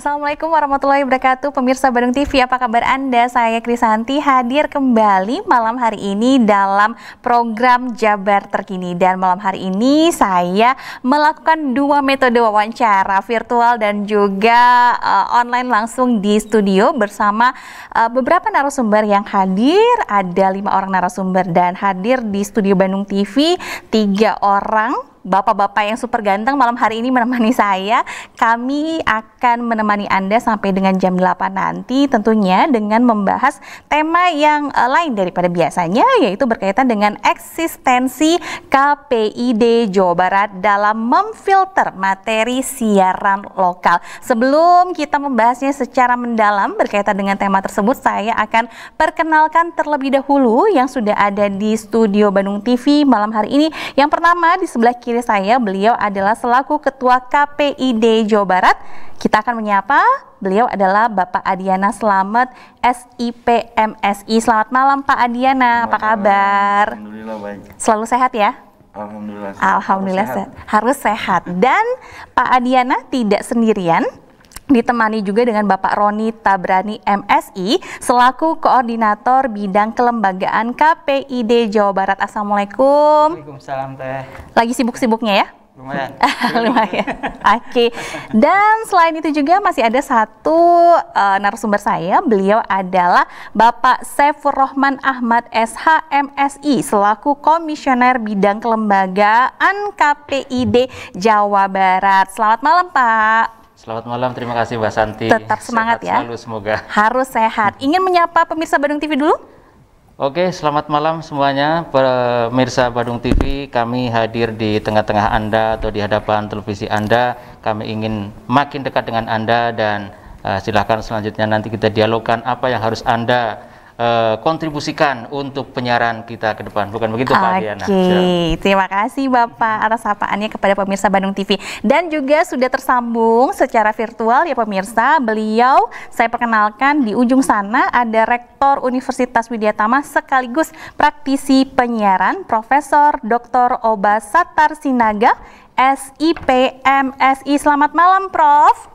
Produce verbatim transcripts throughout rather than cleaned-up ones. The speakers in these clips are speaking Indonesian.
Assalamualaikum warahmatullahi wabarakatuh. Pemirsa Badung T V, apa kabar Anda? Saya Krisanti hadir kembali malam hari ini dalam program Jabar Terkini. Dan malam hari ini saya melakukan dua metode wawancara, virtual dan juga uh, online langsung di studio bersama uh, beberapa narasumber yang hadir. Ada lima orang narasumber dan hadir di studio Bandung T V tiga orang. Bapak-bapak yang super ganteng malam hari ini menemani saya. Kami akan menemani Anda sampai dengan jam delapan nanti, tentunya dengan membahas tema yang uh, lain daripada biasanya, yaitu berkaitan dengan eksistensi K P I D Jawa Barat dalam memfilter materi siaran lokal. Sebelum kita membahasnya secara mendalam berkaitan dengan tema tersebut, saya akan perkenalkan terlebih dahulu yang sudah ada di studio Bandung T V malam hari ini. Yang pertama di sebelah kiri saya, beliau adalah selaku Ketua K P I D Jawa Barat. Kita akan menyapa, beliau adalah Bapak Adiana Slamet, S I P M S I. Selamat malam Pak Adiana, apa kabar? Alhamdulillah baik. Selalu sehat ya? Alhamdulillah. Alhamdulillah harus sehat. Harus sehat. Dan Pak Adiana tidak sendirian, ditemani juga dengan Bapak Roni Tabrani M S I selaku Koordinator Bidang Kelembagaan K P I D Jawa Barat. Assalamualaikum. Waalaikumsalam Teh. Lagi sibuk-sibuknya ya? Lumayan. Lumayan. Oke. Okay. Dan selain itu juga masih ada satu uh, narasumber saya. Beliau adalah Bapak Saifur Rahman Ahmad S H M S I selaku Komisioner Bidang Kelembagaan K P I D Jawa Barat. Selamat malam Pak. Selamat malam, terima kasih Mbak Santi. Tetap semangat sehat ya. Selalu semoga. Harus sehat. Ingin menyapa pemirsa Badung T V dulu? Oke, selamat malam semuanya pemirsa Badung T V. Kami hadir di tengah-tengah Anda atau di hadapan televisi Anda. Kami ingin makin dekat dengan Anda dan uh, silakan selanjutnya nanti kita dialogkan apa yang harus Anda Uh, kontribusikan untuk penyiaran kita ke depan, bukan begitu Pak Adiana? Oke, terima kasih Bapak atas sapaannya kepada pemirsa Bandung T V. Dan juga sudah tersambung secara virtual ya pemirsa. Beliau saya perkenalkan di ujung sana ada Rektor Universitas Widyatama sekaligus praktisi penyiaran Profesor Doktor Oba Satar Sinaga, S I P M S I. Selamat malam Prof.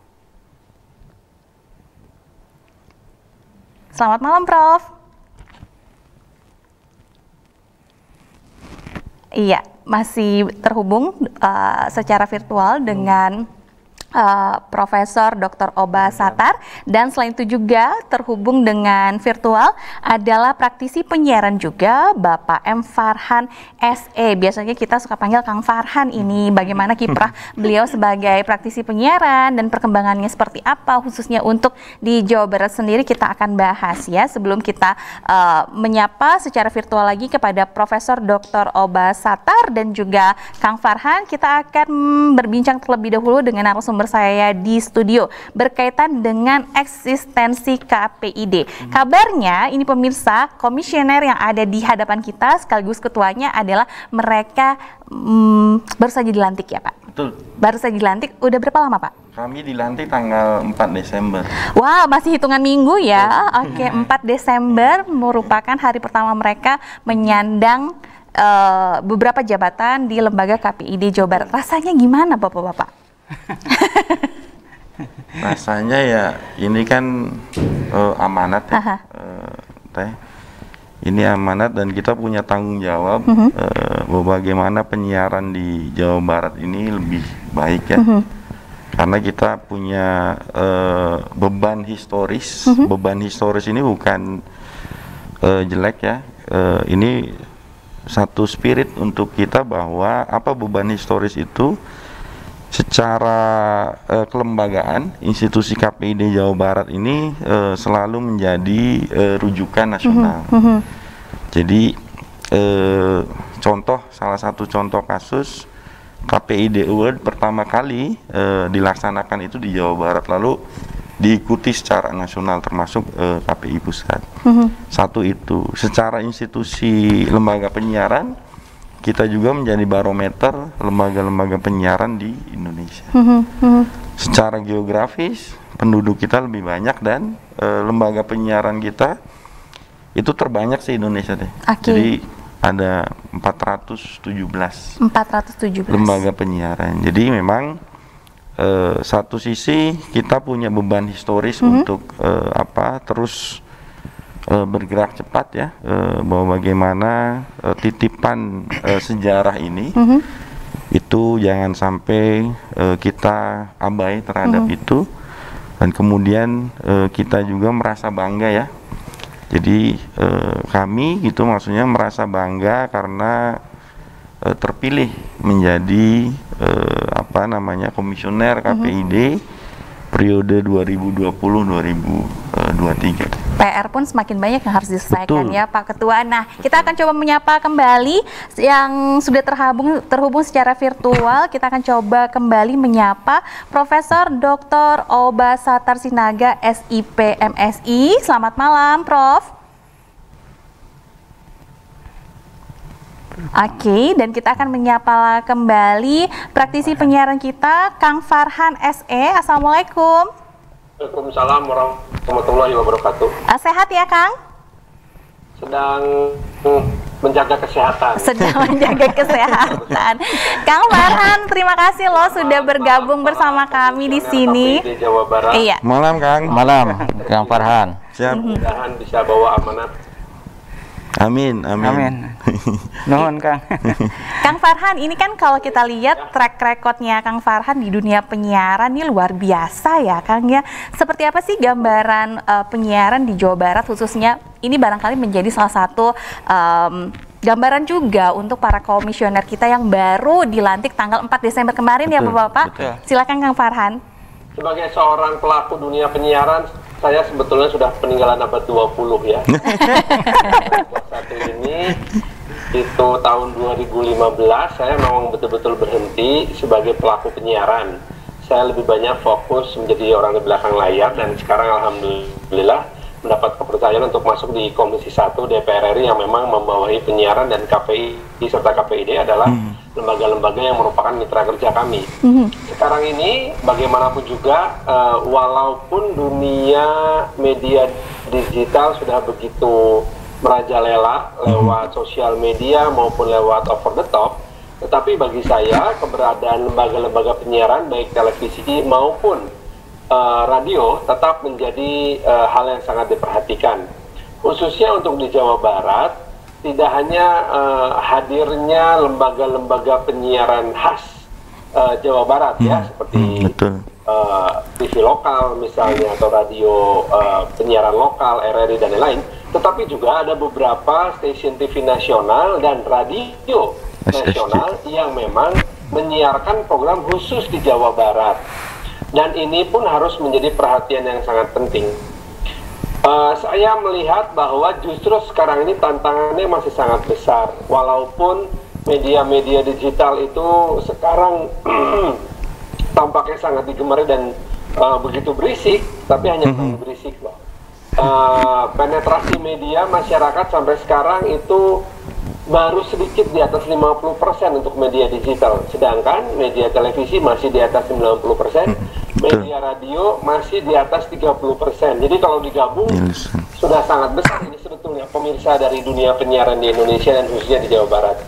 Selamat malam, Prof. Iya, masih terhubung uh, secara virtual dengan uh, Profesor Doktor Oba Satar. Dan selain itu juga terhubung dengan virtual adalah praktisi penyiaran juga Bapak M. Farhan S E. Biasanya kita suka panggil Kang Farhan ini. Bagaimana kiprah beliau sebagai praktisi penyiaran dan perkembangannya seperti apa khususnya untuk di Jawa Barat sendiri kita akan bahas ya. Sebelum kita uh, menyapa secara virtual lagi kepada Profesor Doktor Oba Satar dan juga Kang Farhan, kita akan berbincang terlebih dahulu dengan narasumber saya di studio berkaitan dengan eksistensi K P I D. Hmm. Kabarnya ini pemirsa, komisioner yang ada di hadapan kita sekaligus ketuanya adalah mereka hmm, baru saja dilantik ya Pak? Betul. Baru saja dilantik, udah berapa lama Pak? Kami dilantik tanggal empat Desember. Wah, wow, masih hitungan minggu ya. Oke, okay, empat Desember merupakan hari pertama mereka menyandang uh, beberapa jabatan di lembaga K P I D Jawa Barat. Rasanya gimana Bapak-bapak? Rasanya ya ini kan uh, amanat ya, uh, Teh. Ini amanat dan kita punya tanggung jawab uh-huh. uh, bagaimana penyiaran di Jawa Barat ini lebih baik ya. Uh-huh. Karena kita punya uh, beban historis. Uh-huh. Beban historis ini bukan uh, jelek ya. Uh, ini satu spirit untuk kita bahwa apa beban historis itu secara uh, kelembagaan institusi K P I D Jawa Barat ini uh, selalu menjadi uh, rujukan nasional. Uh-huh. Uh-huh. Jadi uh, contoh salah satu contoh kasus K P I D Award pertama kali uh, dilaksanakan itu di Jawa Barat, lalu diikuti secara nasional termasuk uh, K P I Pusat. Uh-huh. Satu itu secara institusi lembaga penyiaran kita juga menjadi barometer lembaga-lembaga penyiaran di Indonesia. Uh-huh. Uh-huh. Secara geografis penduduk kita lebih banyak dan uh, lembaga penyiaran kita itu terbanyak se Indonesia deh. Okay. Jadi ada empat ratus tujuh belas empat ratus tujuh belas lembaga penyiaran. Jadi memang uh, satu sisi kita punya beban historis mm-hmm. untuk uh, apa terus uh, bergerak cepat ya, uh, bahwa bagaimana uh, titipan uh, sejarah ini mm-hmm. itu jangan sampai uh, kita abai terhadap mm-hmm. itu, dan kemudian uh, kita juga merasa bangga ya. Jadi uh, kami gitu maksudnya merasa bangga karena uh, terpilih menjadi uh, apa namanya komisioner K P I D mm-hmm. periode dua ribu dua puluh sampai dua ribu dua puluh tiga. P R pun semakin banyak yang harus diselesaikan. Betul. Ya Pak Ketua. Nah, betul. Kita akan coba menyapa kembali yang sudah terhubung terhubung secara virtual. Kita akan coba kembali menyapa Profesor Doktor Oba Satar Sinaga, S I P M S I. Selamat malam, Prof. Oke, okay, dan kita akan menyapa kembali praktisi penyiaran kita, Kang Farhan S E. Assalamualaikum. Waalaikumsalam warahmatullahi wabarakatuh. Uh, sehat ya, Kang? Sedang menjaga kesehatan. Sedang menjaga kesehatan. Kang Farhan, terima kasih loh sudah bergabung bersama kami di sini. Di Jawa Barat. Iya. Malam, Kang. Malam, Kang Farhan. Siap. Mudah-mudahan bisa bawa amanat. Amin, amin. Amin. Nuhun, Kang. Kang Farhan, ini kan kalau kita lihat track recordnya Kang Farhan di dunia penyiaran ini luar biasa ya, Kang ya. Seperti apa sih gambaran uh, penyiaran di Jawa Barat khususnya? Ini barangkali menjadi salah satu um, gambaran juga untuk para komisioner kita yang baru dilantik tanggal empat Desember kemarin. Betul, ya Bapak-Bapak. Silakan Kang Farhan. Sebagai seorang pelaku dunia penyiaran, saya sebetulnya sudah peninggalan abad dua puluh ya. Satu ini itu tahun dua ribu lima belas saya memang betul-betul berhenti sebagai pelaku penyiaran. Saya lebih banyak fokus menjadi orang di belakang layar, dan sekarang alhamdulillah mendapat kepercayaan untuk masuk di Komisi satu D P R R I yang memang membawahi penyiaran, dan K P I serta K P I D adalah lembaga-lembaga yang merupakan mitra kerja kami. Mm-hmm. Sekarang ini bagaimanapun juga uh, walaupun dunia media digital sudah begitu merajalela lewat sosial media maupun lewat over the top, tetapi bagi saya keberadaan lembaga-lembaga penyiaran baik televisi maupun uh, radio tetap menjadi uh, hal yang sangat diperhatikan, khususnya untuk di Jawa Barat. Tidak hanya uh, hadirnya lembaga-lembaga penyiaran khas uh, Jawa Barat hmm. ya, seperti hmm, uh, T V lokal misalnya, atau radio uh, penyiaran lokal R R I dan lain-lain, tetapi juga ada beberapa stasiun T V nasional dan radio nasional yang memang menyiarkan program khusus di Jawa Barat, dan ini pun harus menjadi perhatian yang sangat penting. Uh, saya melihat bahwa justru sekarang ini tantangannya masih sangat besar, walaupun media-media digital itu sekarang tampaknya sangat digemari dan uh, begitu berisik, tapi hanya mm-hmm. berisik loh. Uh, penetrasi media masyarakat sampai sekarang itu baru sedikit di atas lima puluh persen untuk media digital, sedangkan media televisi masih di atas sembilan puluh persen, media radio masih di atas tiga puluh persen. Jadi kalau digabung yes. sudah sangat besar ini sebetulnya pemirsa dari dunia penyiaran di Indonesia dan khususnya di Jawa Barat.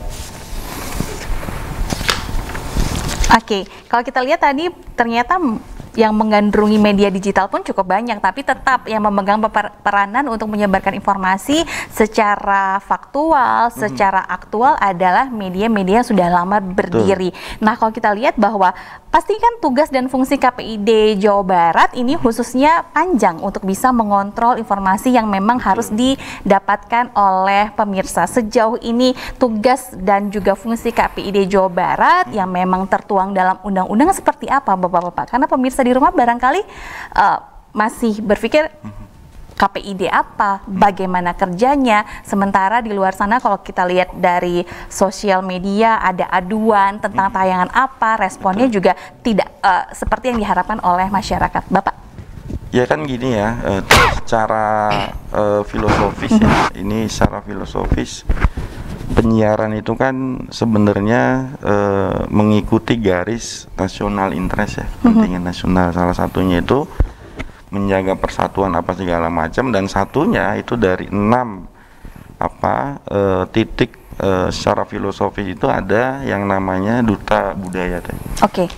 Oke, kalau kita lihat tadi ternyata yang menggandrungi media digital pun cukup banyak, tapi tetap yang memegang peranan untuk menyebarkan informasi secara faktual, hmm. secara aktual adalah media-media yang sudah lama berdiri. Betul. Nah, kalau kita lihat bahwa pastikan tugas dan fungsi K P I D Jawa Barat ini khususnya panjang untuk bisa mengontrol informasi yang memang harus didapatkan oleh pemirsa. Sejauh ini tugas dan juga fungsi K P I D Jawa Barat yang memang tertuang dalam undang-undang seperti apa Bapak-Bapak? Karena pemirsa di rumah barangkali uh, masih berpikir K P I D apa, bagaimana kerjanya, sementara di luar sana kalau kita lihat dari sosial media ada aduan tentang tayangan apa, responnya juga tidak uh, seperti yang diharapkan oleh masyarakat. Bapak? Ya kan gini ya, uh, secara uh, filosofis ya, ini secara filosofis penyiaran itu kan sebenarnya e, mengikuti garis nasional interest ya, kepentingan mm-hmm. nasional. Salah satunya itu menjaga persatuan apa segala macam, dan satunya itu dari enam apa e, titik e, secara filosofis itu ada yang namanya duta budaya tadi. Oke. Okay.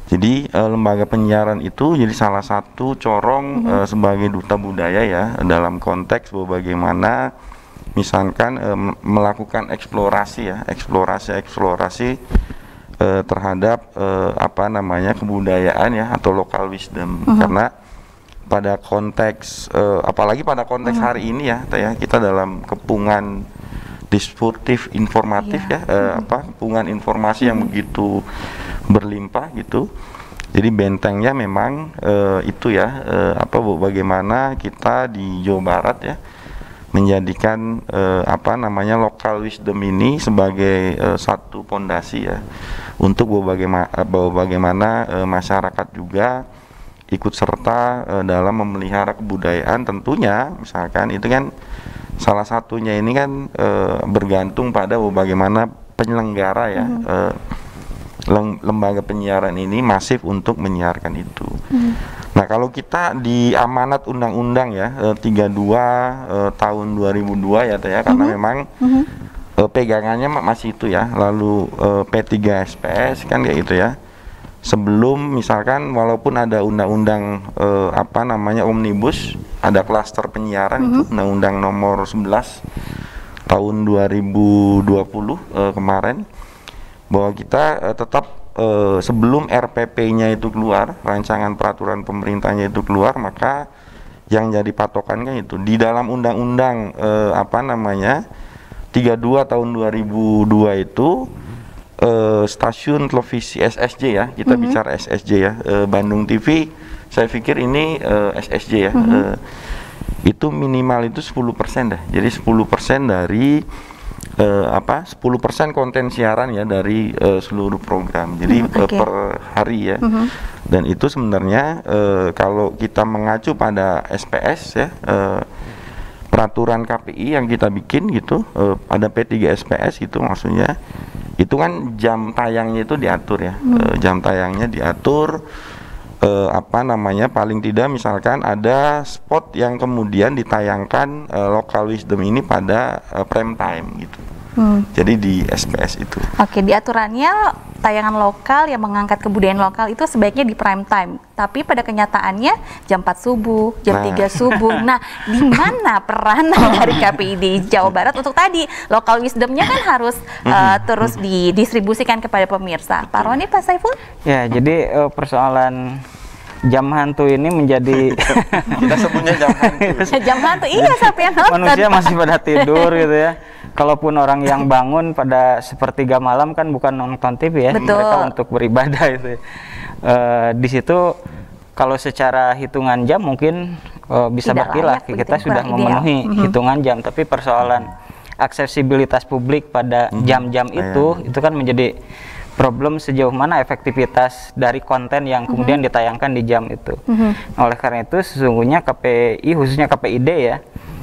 Jadi uh, lembaga penyiaran itu jadi salah satu corong mm-hmm. uh, sebagai duta budaya ya dalam konteks bahwa bagaimana misalkan uh, melakukan eksplorasi ya eksplorasi eksplorasi uh, terhadap uh, apa namanya kebudayaan ya atau local wisdom mm-hmm. karena pada konteks uh, apalagi pada konteks mm-hmm. hari ini ya ya kita dalam kepungan disruptif informatif yeah. ya uh, mm-hmm. apa kepungan informasi mm-hmm. yang begitu berlimpah gitu. Jadi bentengnya memang uh, itu ya uh, apa bagaimana kita di Jawa Barat ya menjadikan uh, apa namanya local wisdom ini sebagai uh, satu pondasi ya untuk bagaimana bagaimana uh, masyarakat juga ikut serta uh, dalam memelihara kebudayaan. Tentunya misalkan itu kan salah satunya ini kan uh, bergantung pada bagaimana penyelenggara ya mm-hmm. uh, lembaga penyiaran ini masif untuk menyiarkan itu. Hmm. Nah kalau kita di amanat undang-undang ya eh, tiga puluh dua eh, tahun dua ribu dua ya ya karena hmm. memang hmm. Eh, pegangannya masih itu ya. Lalu eh, P tiga S P S kan kayak gitu ya. Sebelum misalkan walaupun ada undang-undang eh, apa namanya omnibus, ada klaster penyiaran hmm. itu undang-undang nomor sebelas tahun dua ribu dua puluh eh, kemarin, bahwa kita uh, tetap uh, sebelum R P P-nya itu keluar, rancangan peraturan pemerintahnya itu keluar, maka yang jadi patokannya itu di dalam undang-undang uh, apa namanya tiga puluh dua tahun dua ribu dua itu uh, stasiun televisi S S J ya, kita mm-hmm. bicara S S J ya, uh, Bandung T V, saya pikir ini uh, S S J ya, mm-hmm. uh, itu minimal itu sepuluh persen dah, jadi sepuluh persen dari Uh, apa sepuluh persen konten siaran ya dari uh, seluruh program. Jadi hmm, okay. uh, per hari ya. Mm-hmm. Dan itu sebenarnya uh, kalau kita mengacu pada S P S ya uh, peraturan K P I yang kita bikin gitu uh, pada P tiga S P S itu maksudnya itu kan jam tayangnya itu diatur ya. Mm. Uh, jam tayangnya diatur uh, apa namanya paling tidak misalkan ada spot yang kemudian ditayangkan uh, local wisdom ini pada uh, prime time gitu. Hmm. Jadi di S P S itu. Oke, di aturannya tayangan lokal yang mengangkat kebudayaan lokal itu sebaiknya di prime time. Tapi pada kenyataannya jam empat subuh, jam nah. tiga subuh. Nah, di mana peranan dari K P I di Jawa Barat untuk tadi local wisdomnya kan harus uh, terus didistribusikan kepada pemirsa. Pak Roni, Pak Saiful? Ya, jadi uh, persoalan jam hantu ini menjadi kita sebutnya jam hantu. Jam hantu, iya siapa yang nonton? Manusia masih pada tidur gitu ya. Kalaupun orang yang bangun pada sepertiga malam kan bukan nonton T V ya, betul. Mereka untuk beribadah itu. E, di situ kalau secara hitungan jam mungkin e, bisa berkilah kita sudah memenuhi mm-hmm. hitungan jam, tapi persoalan aksesibilitas publik pada mm-hmm. jam-jam itu Ayah. itu kan menjadi problem sejauh mana efektivitas dari konten yang kemudian mm-hmm. ditayangkan di jam itu. Mm-hmm. Oleh karena itu sesungguhnya K P I khususnya K P I D ya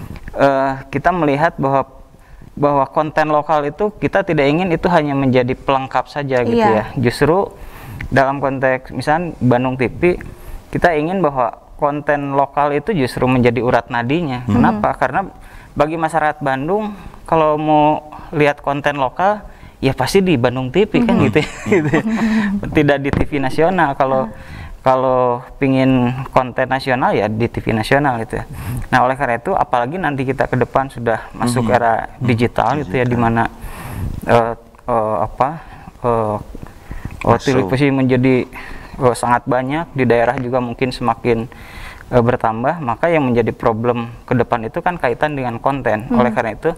uh, kita melihat bahwa bahwa konten lokal itu kita tidak ingin itu hanya menjadi pelengkap saja gitu yeah. ya. Justru dalam konteks misalnya Bandung T V kita ingin bahwa konten lokal itu justru menjadi urat nadinya. Mm-hmm. Kenapa? Karena bagi masyarakat Bandung kalau mau lihat konten lokal ya pasti di Bandung T V kan mm-hmm. gitu, gitu. Tidak di T V nasional. Kalau kalau pingin konten nasional ya di T V nasional gitu ya. Nah oleh karena itu apalagi nanti kita ke depan sudah masuk mm-hmm. era digital gitu ya, di mana uh, uh, apa uh, uh, televisi menjadi uh, sangat banyak di daerah juga mungkin semakin uh, bertambah, maka yang menjadi problem ke depan itu kan kaitan dengan konten. Mm-hmm. Oleh karena itu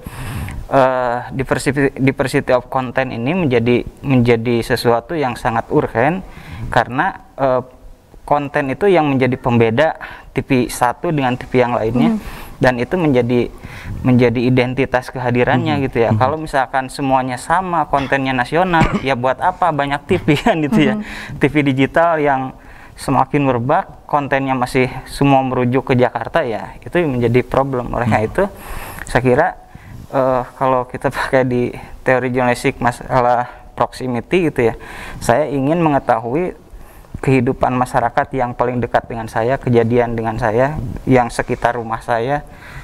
Uh, diversity, diversity of content ini menjadi menjadi sesuatu yang sangat urgen karena uh, konten itu yang menjadi pembeda T V satu dengan T V yang lainnya, mm. dan itu menjadi menjadi identitas kehadirannya mm. gitu ya. Mm. Kalau misalkan semuanya sama kontennya nasional, ya buat apa banyak T V kan gitu ya. Mm. T V digital yang semakin merebak, kontennya masih semua merujuk ke Jakarta, ya itu menjadi problem. Oleh karena mm. itu saya kira Uh, kalau kita pakai di teori jurnalistik masalah proximity gitu ya, saya ingin mengetahui kehidupan masyarakat yang paling dekat dengan saya, kejadian dengan saya, yang sekitar rumah saya.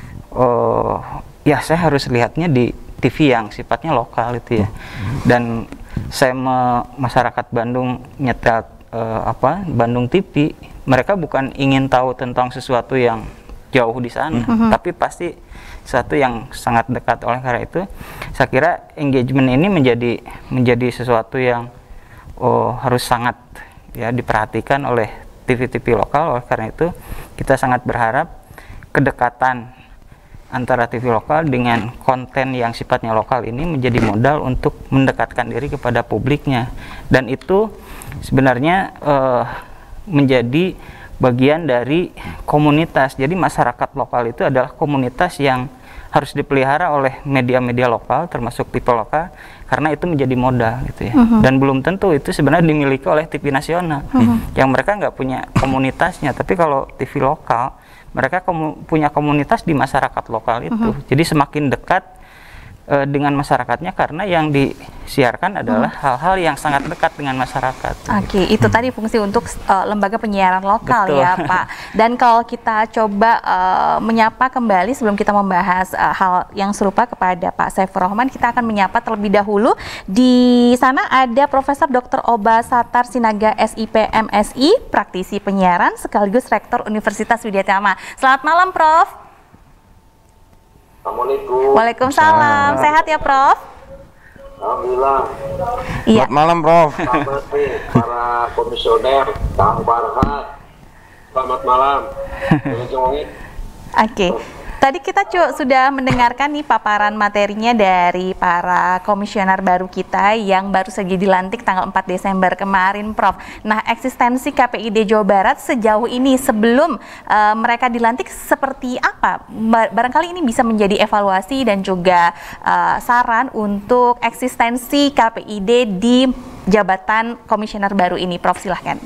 Uh, ya saya harus lihatnya di T V yang sifatnya lokal itu ya. Dan saya me, masyarakat Bandung nyetel uh, apa Bandung T V, mereka bukan ingin tahu tentang sesuatu yang jauh di sana, mm-hmm. tapi pasti sesuatu yang sangat dekat. Oleh karena itu, saya kira engagement ini menjadi menjadi sesuatu yang oh, harus sangat ya diperhatikan oleh T V-T V lokal. Oleh karena itu, kita sangat berharap kedekatan antara T V lokal dengan konten yang sifatnya lokal ini menjadi modal untuk mendekatkan diri kepada publiknya, dan itu sebenarnya uh, menjadi bagian dari komunitas. Jadi masyarakat lokal itu adalah komunitas yang harus dipelihara oleh media-media lokal termasuk T V lokal, karena itu menjadi modal gitu ya. Uh-huh. Dan belum tentu itu sebenarnya dimiliki oleh T V nasional, uh-huh. yang mereka nggak punya komunitasnya. Tapi kalau T V lokal, mereka komu- punya komunitas di masyarakat lokal itu. Uh-huh. Jadi semakin dekat uh, dengan masyarakatnya, karena yang disiarkan adalah uh-huh. hal-hal yang sangat dekat dengan masyarakat. Oke, okay, itu tadi fungsi untuk uh, lembaga penyiaran lokal. Betul. Ya Pak. Dan kalau kita coba uh, menyapa kembali sebelum kita membahas uh, hal yang serupa kepada Pak Saifur Rahman, kita akan menyapa terlebih dahulu. Di sana ada Profesor Doktor Oba Satar Sinaga S I P M S I, praktisi penyiaran sekaligus Rektor Universitas Widya Tama. Selamat malam, Prof. Assalamualaikum. Waalaikumsalam. Sehat ya, Prof? Alhamdulillah. Iya. Selamat malam, Prof. Selamat nih para komisioner, Kang Farhan. Selamat malam. Oke. Okay. Tadi kita cu- sudah mendengarkan nih paparan materinya dari para komisioner baru kita yang baru saja dilantik tanggal empat Desember kemarin, Prof. Nah, eksistensi K P I D Jawa Barat sejauh ini sebelum uh, mereka dilantik seperti apa? Barangkali ini bisa menjadi evaluasi dan juga uh, saran untuk eksistensi K P I D di jabatan komisioner baru ini, Prof. Silahkan.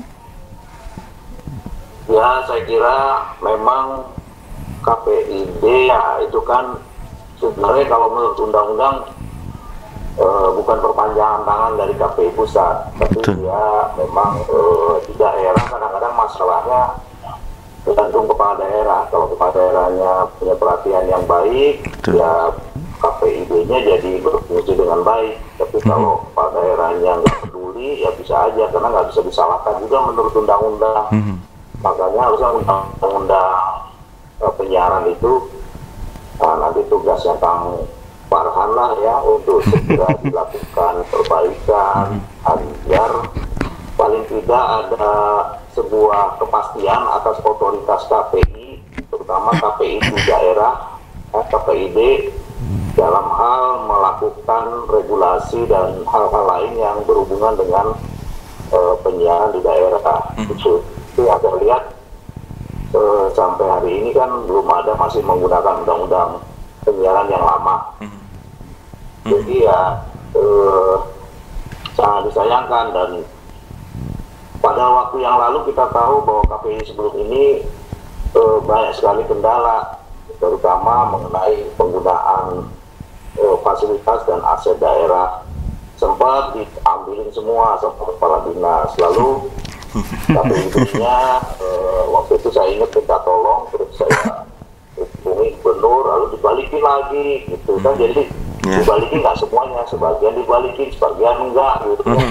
Ya, saya kira memang K P I D ya itu kan sebenarnya kalau menurut undang-undang e, bukan perpanjangan tangan dari K P I pusat, tapi dia memang e, di daerah kadang-kadang masalahnya tergantung kepala daerah. Kalau kepala daerahnya punya perhatian yang baik, Betul. ya K P I D-nya jadi berfungsi dengan baik. Tapi hmm. kalau kepala daerahnya nggak peduli, ya bisa aja, karena nggak bisa disalahkan juga menurut undang-undang. Hmm. Makanya harusnya undang-undang penyiaran itu nah, nanti tugasnya Kang Farhan lah ya untuk segera dilakukan perbaikan agar paling tidak ada sebuah kepastian atas otoritas K P I, terutama K P I di daerah, eh, K P I D dalam hal melakukan regulasi dan hal-hal lain yang berhubungan dengan eh, penyiaran di daerah. Itu, itu agar lihat Uh, sampai hari ini kan belum ada, masih menggunakan undang-undang penyiaran yang lama. Mm-hmm. Jadi ya uh, sangat disayangkan, dan pada waktu yang lalu kita tahu bahwa K P I sebelum ini uh, banyak sekali kendala, terutama mengenai penggunaan uh, fasilitas dan aset daerah. Sempat diambilin semua sama kepala dinas, lalu K P I D-nya uh, waktu itu saya ingat minta tolong, terus saya hubungi gubernur, lalu dibalikin lagi gitu kan. Jadi yeah. dibalikin nggak semuanya, sebagian dibalikin, sebagian enggak gitu kan.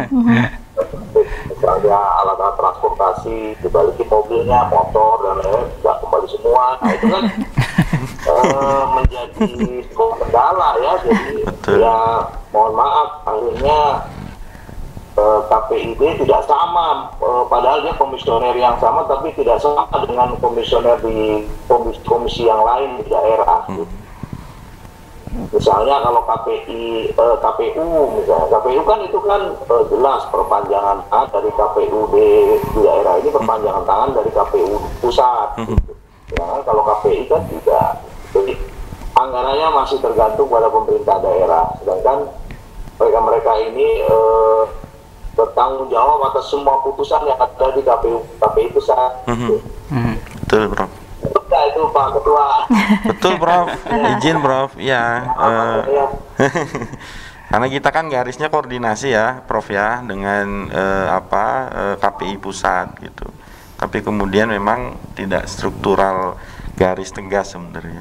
Misalnya alat-alat transportasi dibalikin, mobilnya, motor dan lain-lain nggak kembali semua. Nah itu kan uh, menjadi kendala ya. Jadi Betul. ya mohon maaf, akhirnya K P I D tidak sama, padahal dia komisioner yang sama, tapi tidak sama dengan komisioner di komisi, komisi yang lain di daerah. Hmm. Misalnya kalau K P I, eh, K P U misalnya, K P U kan itu kan eh, jelas perpanjangan tangan dari K P U di, di daerah ini, perpanjangan tangan dari K P U pusat. Hmm. Gitu. Ya, kalau K P I kan tidak. Jadi anggarannya masih tergantung pada pemerintah daerah, sedangkan mereka-mereka ini eh, bertanggung jawab atas semua putusan yang ada di K P U K P I pusat. Mm-hmm. Mm-hmm. Betul, Prof. Betul itu Pak Ketua. Betul, Prof. Izin, Prof. Ya. Uh, karena kita kan garisnya koordinasi ya, Prof ya, dengan uh, apa uh, K P I pusat gitu. Tapi kemudian memang tidak struktural garis tegas sebenarnya.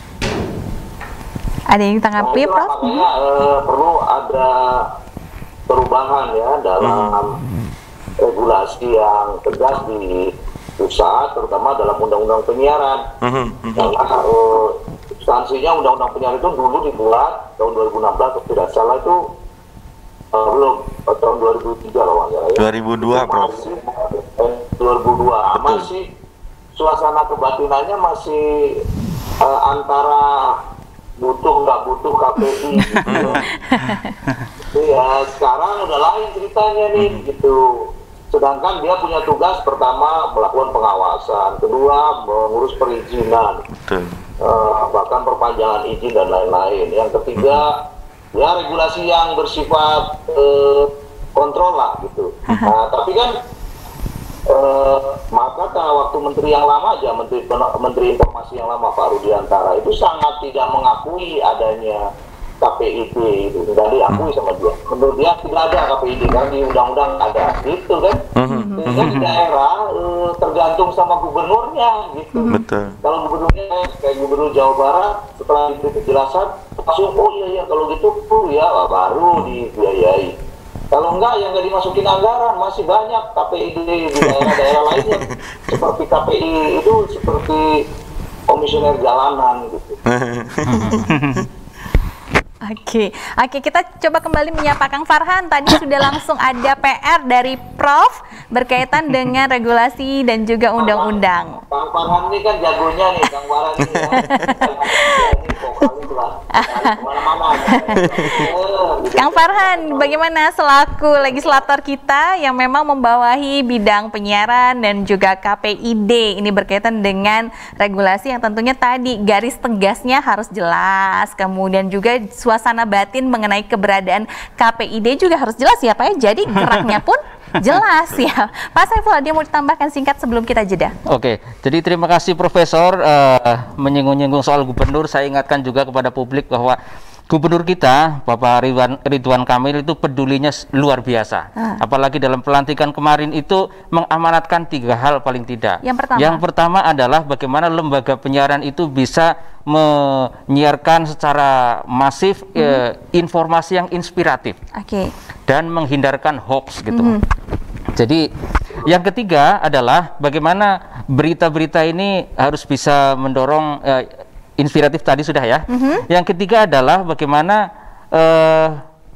Ada yang tanggapi, nah, Prof? Makanya uh, perlu ada perubahan ya dalam hmm. regulasi yang tegas di pusat, terutama dalam undang-undang penyiaran. Hmm. Karena uh, substansinya undang-undang penyiaran itu dulu dibuat tahun dua ribu enam belas, kalau tidak salah itu uh, belum uh, tahun dua ribu tiga loh ya. dua ribu dua, Prof. Eh, dua ribu dua masih suasana kebatinannya masih uh, antara butuh nggak butuh K P I gitu. Ya sekarang udah lain ceritanya nih gitu. Sedangkan dia punya tugas pertama melakukan pengawasan, kedua mengurus perizinan, uh, bahkan perpanjangan izin dan lain-lain. Yang ketiga ya regulasi yang bersifat uh, kontrol lah gitu. Nah tapi kan uh, maka waktu menteri yang lama aja, menteri menteri informasi yang lama Pak Rudiantara itu sangat tidak mengakui adanya K P I D itu, tidak diakui sama dia. Menurut dia tidak ada K P I D karena di undang-undang ada, gitu kan? Sehingga di daerah uh, tergantung sama gubernurnya, gitu. Betul. Kalau gubernurnya kayak gubernur Jawa Barat setelah diberi penjelasan langsung oh iya ya kalau gitu tuh ya baru dibiayai. Kalau enggak yang nggak dimasukin anggaran masih banyak K P I D di daerah-daerah lainnya seperti K P I itu seperti komisioner jalanan gitu. Oke, oke kita coba kembali menyapa Kang Farhan. Tadi sudah langsung ada P R dari Prof berkaitan dengan regulasi dan juga undang-undang. Kang Farhan ini kan jagonya nih, Kang Farhan ini ya. Kang Farhan, bagaimana selaku legislator kita yang memang membawahi bidang penyiaran dan juga K P I D ini berkaitan dengan regulasi yang tentunya tadi garis tegasnya harus jelas, kemudian juga suasana batin mengenai keberadaan K P I D juga harus jelas ya Pak ya, jadi geraknya pun jelas ya. Pak Saiful, ada yang mau ditambahkan singkat sebelum kita jeda? Oke, jadi terima kasih Profesor uh, menyinggung-nyinggung soal gubernur. Saya ingatkan juga kepada publik bahwa Gubernur kita, Bapak Ridwan, Ridwan Kamil itu pedulinya luar biasa. Ah. Apalagi dalam pelantikan kemarin itu mengamanatkan tiga hal paling tidak. Yang pertama, Yang pertama adalah bagaimana lembaga penyiaran itu bisa menyiarkan secara masif hmm. eh, informasi yang inspiratif okay. dan menghindarkan hoax gitu. Hmm. Jadi yang ketiga adalah bagaimana berita-berita ini harus bisa mendorong eh, inspiratif tadi sudah ya. Mm-hmm. Yang ketiga adalah bagaimana uh,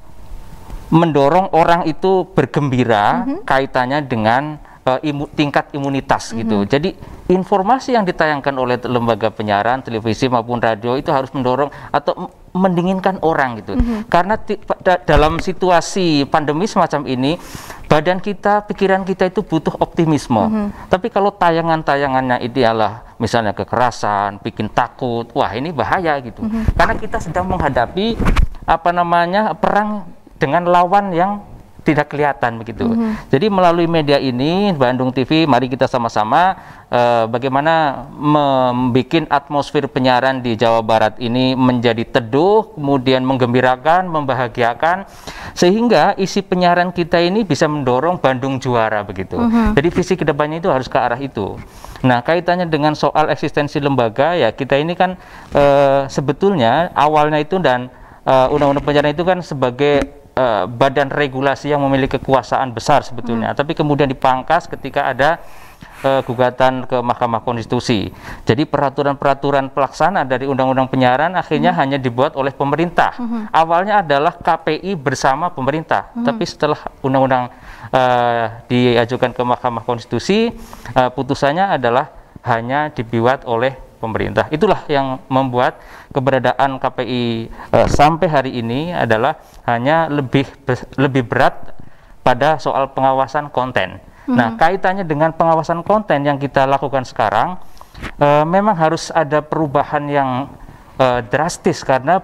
mendorong orang itu bergembira mm-hmm. kaitannya dengan uh, imu, tingkat imunitas mm-hmm. gitu. Jadi informasi yang ditayangkan oleh lembaga penyiaran, televisi maupun radio itu harus mendorong atau mendinginkan orang gitu. Mm-hmm. Karena da dalam situasi pandemi semacam ini, badan kita, pikiran kita itu butuh optimisme. Mm-hmm. Tapi kalau tayangan-tayangannya idealah misalnya kekerasan, bikin takut, wah ini bahaya gitu. Mm-hmm. Karena kita sedang menghadapi apa namanya perang dengan lawan yang tidak kelihatan begitu. Mm-hmm. Jadi melalui media ini, Bandung T V, mari kita sama-sama uh, bagaimana membuat atmosfer penyiaran di Jawa Barat ini menjadi teduh, kemudian menggembirakan, membahagiakan, sehingga isi penyiaran kita ini bisa mendorong Bandung juara begitu. Mm-hmm. Jadi visi kedepannya itu harus ke arah itu. Nah, kaitannya dengan soal eksistensi lembaga, ya kita ini kan uh, sebetulnya awalnya itu dan uh, undang-undang penyiaran itu kan sebagai Uh, badan regulasi yang memiliki kekuasaan besar sebetulnya, hmm. tapi kemudian dipangkas ketika ada uh, gugatan ke Mahkamah Konstitusi. Jadi peraturan-peraturan pelaksana dari undang-undang penyiaran akhirnya hmm. hanya dibuat oleh pemerintah. Hmm. Awalnya adalah K P I bersama pemerintah, hmm. tapi setelah undang-undang uh, diajukan ke Mahkamah Konstitusi, uh, putusannya adalah hanya dibuat oleh pemerintah. Itulah yang membuat keberadaan K P I uh, sampai hari ini adalah hanya lebih lebih berat pada soal pengawasan konten. Hmm. Nah, kaitannya dengan pengawasan konten yang kita lakukan sekarang, uh, memang harus ada perubahan yang uh, drastis karena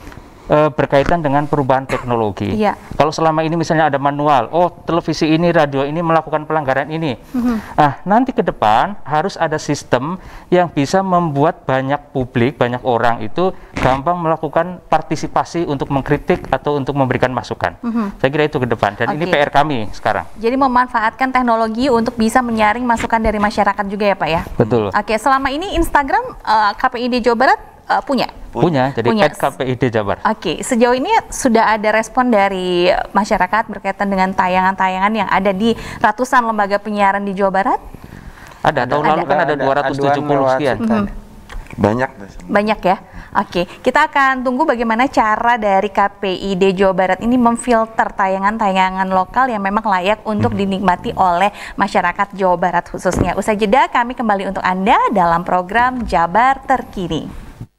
uh, berkaitan dengan perubahan teknologi. Iya. Kalau selama ini misalnya ada manual, oh televisi ini, radio ini melakukan pelanggaran ini. Mm-hmm. Ah, nanti ke depan harus ada sistem yang bisa membuat banyak publik, banyak orang itu gampang melakukan partisipasi untuk mengkritik atau untuk memberikan masukan. Mm-hmm. Saya kira itu ke depan dan okay. ini P R kami sekarang. Jadi memanfaatkan teknologi untuk bisa menyaring masukan dari masyarakat juga ya Pak ya? Betul. Oke, selama ini Instagram uh, K P I D Jawa Barat uh, punya? Punya, jadi punya. at K P I D Jabar. Oke, okay. Sejauh ini sudah ada respon dari masyarakat berkaitan dengan tayangan-tayangan yang ada di ratusan lembaga penyiaran di Jawa Barat? Ada, tahun lalu kan ada dua ratus tujuh puluh sekian. Mm-hmm. Banyak. Banyak ya? Oke, kita akan tunggu bagaimana cara dari K P I D Jawa Barat ini memfilter tayangan-tayangan lokal yang memang layak untuk dinikmati oleh masyarakat Jawa Barat khususnya. Usai jeda, kami kembali untuk Anda dalam program Jabar Terkini.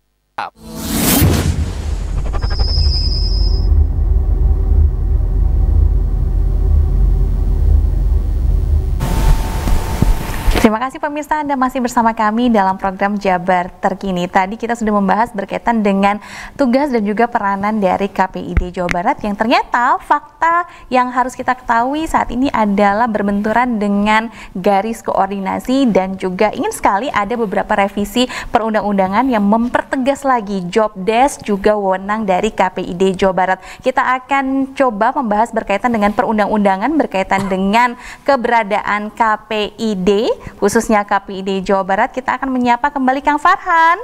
Terima kasih pemirsa, Anda masih bersama kami dalam program Jabar Terkini. Tadi kita sudah membahas berkaitan dengan tugas dan juga peranan dari K P I D Jawa Barat yang ternyata fakta yang harus kita ketahui saat ini adalah berbenturan dengan garis koordinasi dan juga ingin sekali ada beberapa revisi perundang-undangan yang mempertegas lagi job desk juga wewenang dari K P I D Jawa Barat. Kita akan coba membahas berkaitan dengan perundang-undangan berkaitan dengan keberadaan K P I D khususnya K P I D Jawa Barat. Kita akan menyapa kembali Kang Farhan.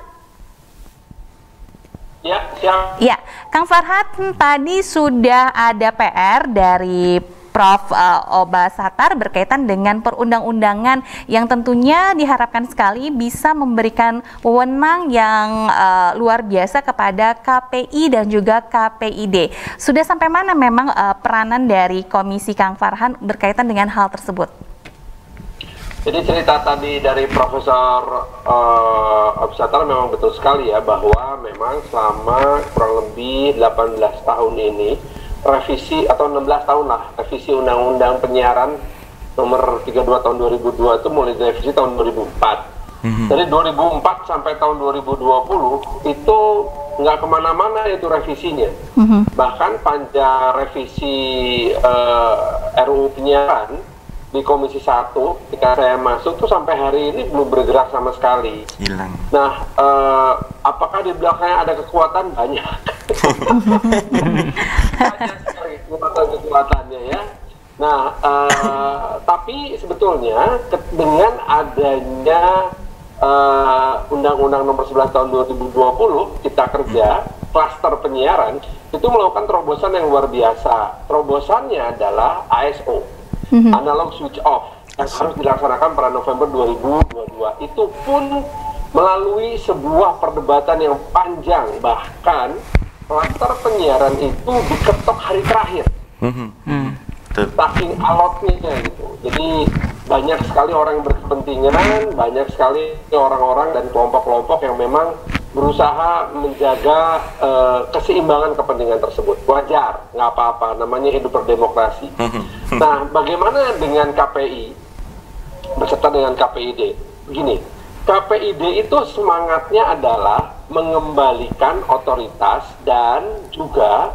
Ya, siap. Ya, Kang Farhan, tadi sudah ada P R dari Prof Uh, Oba Satar berkaitan dengan perundang-undangan yang tentunya diharapkan sekali bisa memberikan wewenang yang uh, luar biasa kepada K P I dan juga K P I D. Sudah sampai mana memang uh, peranan dari Komisi Kang Farhan berkaitan dengan hal tersebut? Jadi cerita tadi dari Profesor uh, Obsatar memang betul sekali ya, bahwa memang selama kurang lebih delapan belas tahun ini revisi atau enam belas tahun lah revisi Undang-Undang Penyiaran nomor tiga puluh dua tahun dua ribu dua itu mulai direvisi tahun dua ribu empat. Mm-hmm. Dari dua ribu empat sampai tahun dua ribu dua puluh itu nggak kemana-mana itu revisinya. Mm-hmm. Bahkan panja revisi uh, R U U penyiaran di Komisi satu ketika saya masuk tuh sampai hari ini belum bergerak sama sekali. Hilang. Nah, eh, apakah di belakangnya ada kekuatan? Banyak. Banyak sekali kekuatan-kekuatannya ya. Nah, eh, tapi sebetulnya dengan adanya eh, Undang-Undang Nomor sebelas Tahun dua ribu dua puluh Cipta Kerja, klaster penyiaran itu melakukan terobosan yang luar biasa. Terobosannya adalah A S O. Mm-hmm. Analog switch off yang harus dilaksanakan pada November dua ribu dua puluh dua. Itu pun melalui sebuah perdebatan yang panjang, bahkan klaster penyiaran itu diketok hari terakhir. Mm-hmm. Saking alotnya gitu. Jadi banyak sekali orang yang berkepentingan, banyak sekali orang-orang dan kelompok-kelompok yang memang berusaha menjaga uh, keseimbangan kepentingan tersebut. Wajar, nggak apa-apa, namanya hidup berdemokrasi. Nah, bagaimana dengan K P I beserta dengan K P I D? Begini, K P I D itu semangatnya adalah mengembalikan otoritas dan juga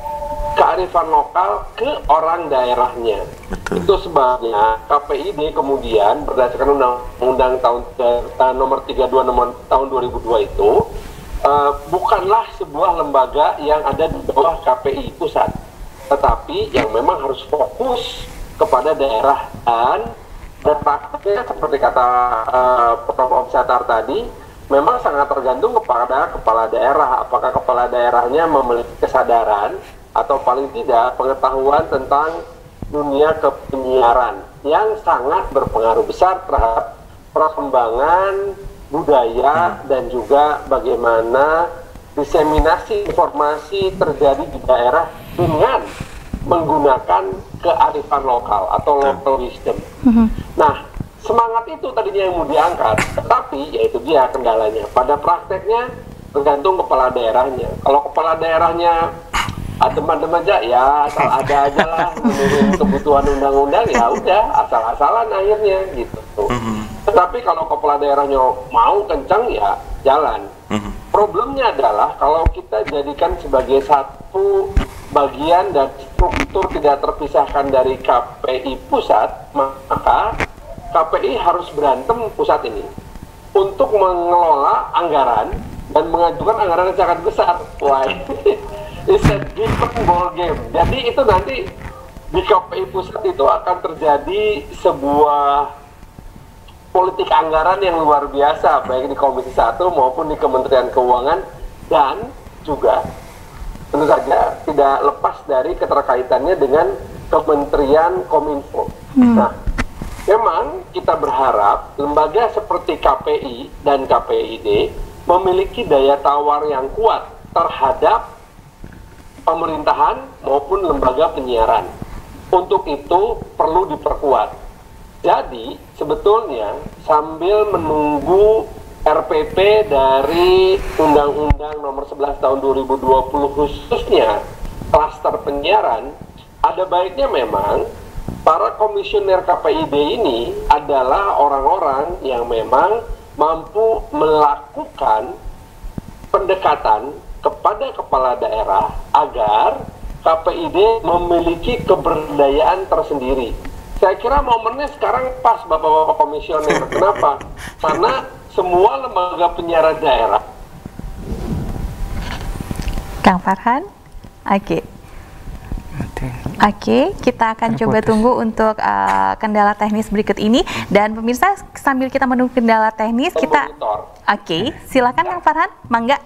kearifan lokal ke orang daerahnya. Betul. Itu sebabnya K P I D kemudian berdasarkan Undang-Undang tahun uh, nomor tiga puluh dua nomor tahun dua ribu dua itu uh, bukanlah sebuah lembaga yang ada di bawah K P I pusat, tetapi yang memang harus fokus kepada daerah dan dan prakteknya seperti kata uh, Prof Obsatar tadi memang sangat tergantung kepada kepala daerah, apakah kepala daerahnya memiliki kesadaran atau paling tidak pengetahuan tentang dunia kepenyiaran yang sangat berpengaruh besar terhadap perkembangan budaya dan juga bagaimana diseminasi informasi terjadi di daerah dengan menggunakan kearifan lokal atau local wisdom. Nah, semangat itu tadinya yang mau diangkat, tetapi yaitu dia kendalanya. Pada prakteknya tergantung kepala daerahnya. Kalau kepala daerahnya teman-teman aja ya asal ada aja lah menurut kebutuhan undang-undang, ya udah asal-asalan akhirnya gitu. Mm-hmm. Tetapi kalau kepala daerahnya mau kencang ya jalan. Mm-hmm. Problemnya adalah kalau kita jadikan sebagai satu bagian dan struktur tidak terpisahkan dari K P I pusat, maka K P I harus berantem pusat ini untuk mengelola anggaran dan mengajukan anggaran yang sangat besar. Wah, it's a different ball game. Jadi itu nanti di K P I pusat itu akan terjadi sebuah politik anggaran yang luar biasa, baik di Komisi satu maupun di Kementerian Keuangan, dan juga tentu saja tidak lepas dari keterkaitannya dengan Kementerian Kominfo. Hmm. Nah, memang kita berharap lembaga seperti K P I dan K P I D memiliki daya tawar yang kuat terhadap pemerintahan maupun lembaga penyiaran. Untuk itu perlu diperkuat. Jadi sebetulnya sambil menunggu R P P dari Undang-Undang Nomor sebelas Tahun dua ribu dua puluh khususnya klaster penyiaran, ada baiknya memang para komisioner K P I D ini adalah orang-orang yang memang mampu melakukan pendekatan kepada kepala daerah agar K P I D memiliki keberdayaan tersendiri. Saya kira momennya sekarang pas Bapak-Bapak komisioner. Kenapa? Karena semua lembaga penyiaran daerah. Kang Farhan, oke. Okay. Oke, okay, kita akan coba tunggu untuk uh, kendala teknis berikut ini. Dan pemirsa, sambil kita menunggu kendala teknis, kita... Oke, okay, silakan Kang Farhan, mangga.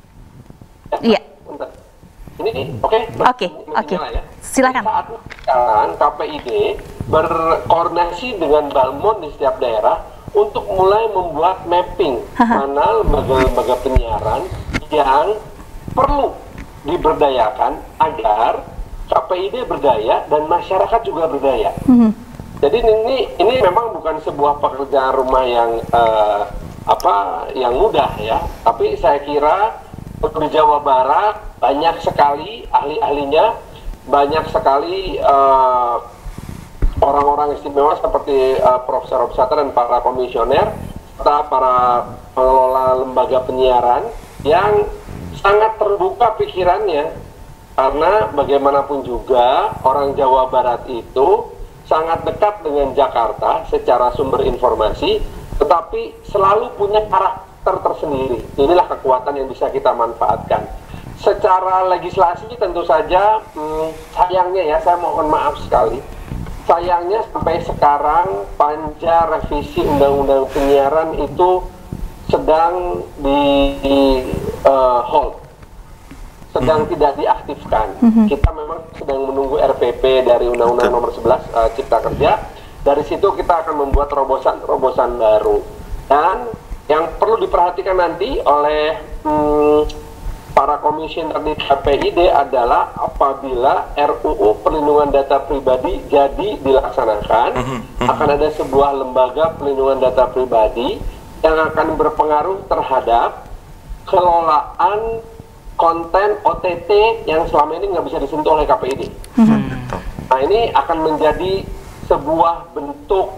Iya. Ini oke. Oke, oke. Silakan. Saat sekarang K P I D berkoordinasi dengan Balmon di setiap daerah untuk mulai membuat mapping mana lembaga-lembaga penyiaran yang perlu diberdayakan agar K P I D berdaya dan masyarakat juga berdaya. Mm-hmm. Jadi ini ini memang bukan sebuah pekerjaan rumah yang uh, apa yang mudah ya, tapi saya kira di Jawa Barat banyak sekali ahli-ahlinya, banyak sekali uh, orang-orang istimewa seperti uh, Profesor Robsata dan para komisioner serta para pengelola lembaga penyiaran yang sangat terbuka pikirannya, karena bagaimanapun juga orang Jawa Barat itu sangat dekat dengan Jakarta secara sumber informasi, tetapi selalu punya karakter tersendiri. Inilah kekuatan yang bisa kita manfaatkan. Secara legislasi tentu saja hmm, sayangnya ya, saya mohon maaf sekali, sayangnya sampai sekarang panja revisi undang-undang penyiaran itu sedang di, di uh, hold, sedang mm-hmm. tidak diaktifkan. Mm-hmm. Kita memang sedang menunggu R P P dari Undang-Undang Nomor sebelas uh, Cipta Kerja. Dari situ kita akan membuat terobosan-terobosan baru. Dan yang perlu diperhatikan nanti oleh hmm, para komisioner di K P I D adalah apabila R U U Perlindungan Data Pribadi jadi dilaksanakan, mm-hmm. akan ada sebuah lembaga perlindungan data pribadi yang akan berpengaruh terhadap kelolaan konten O T T yang selama ini nggak bisa disentuh oleh K P I D. Mm-hmm. Nah, ini akan menjadi sebuah bentuk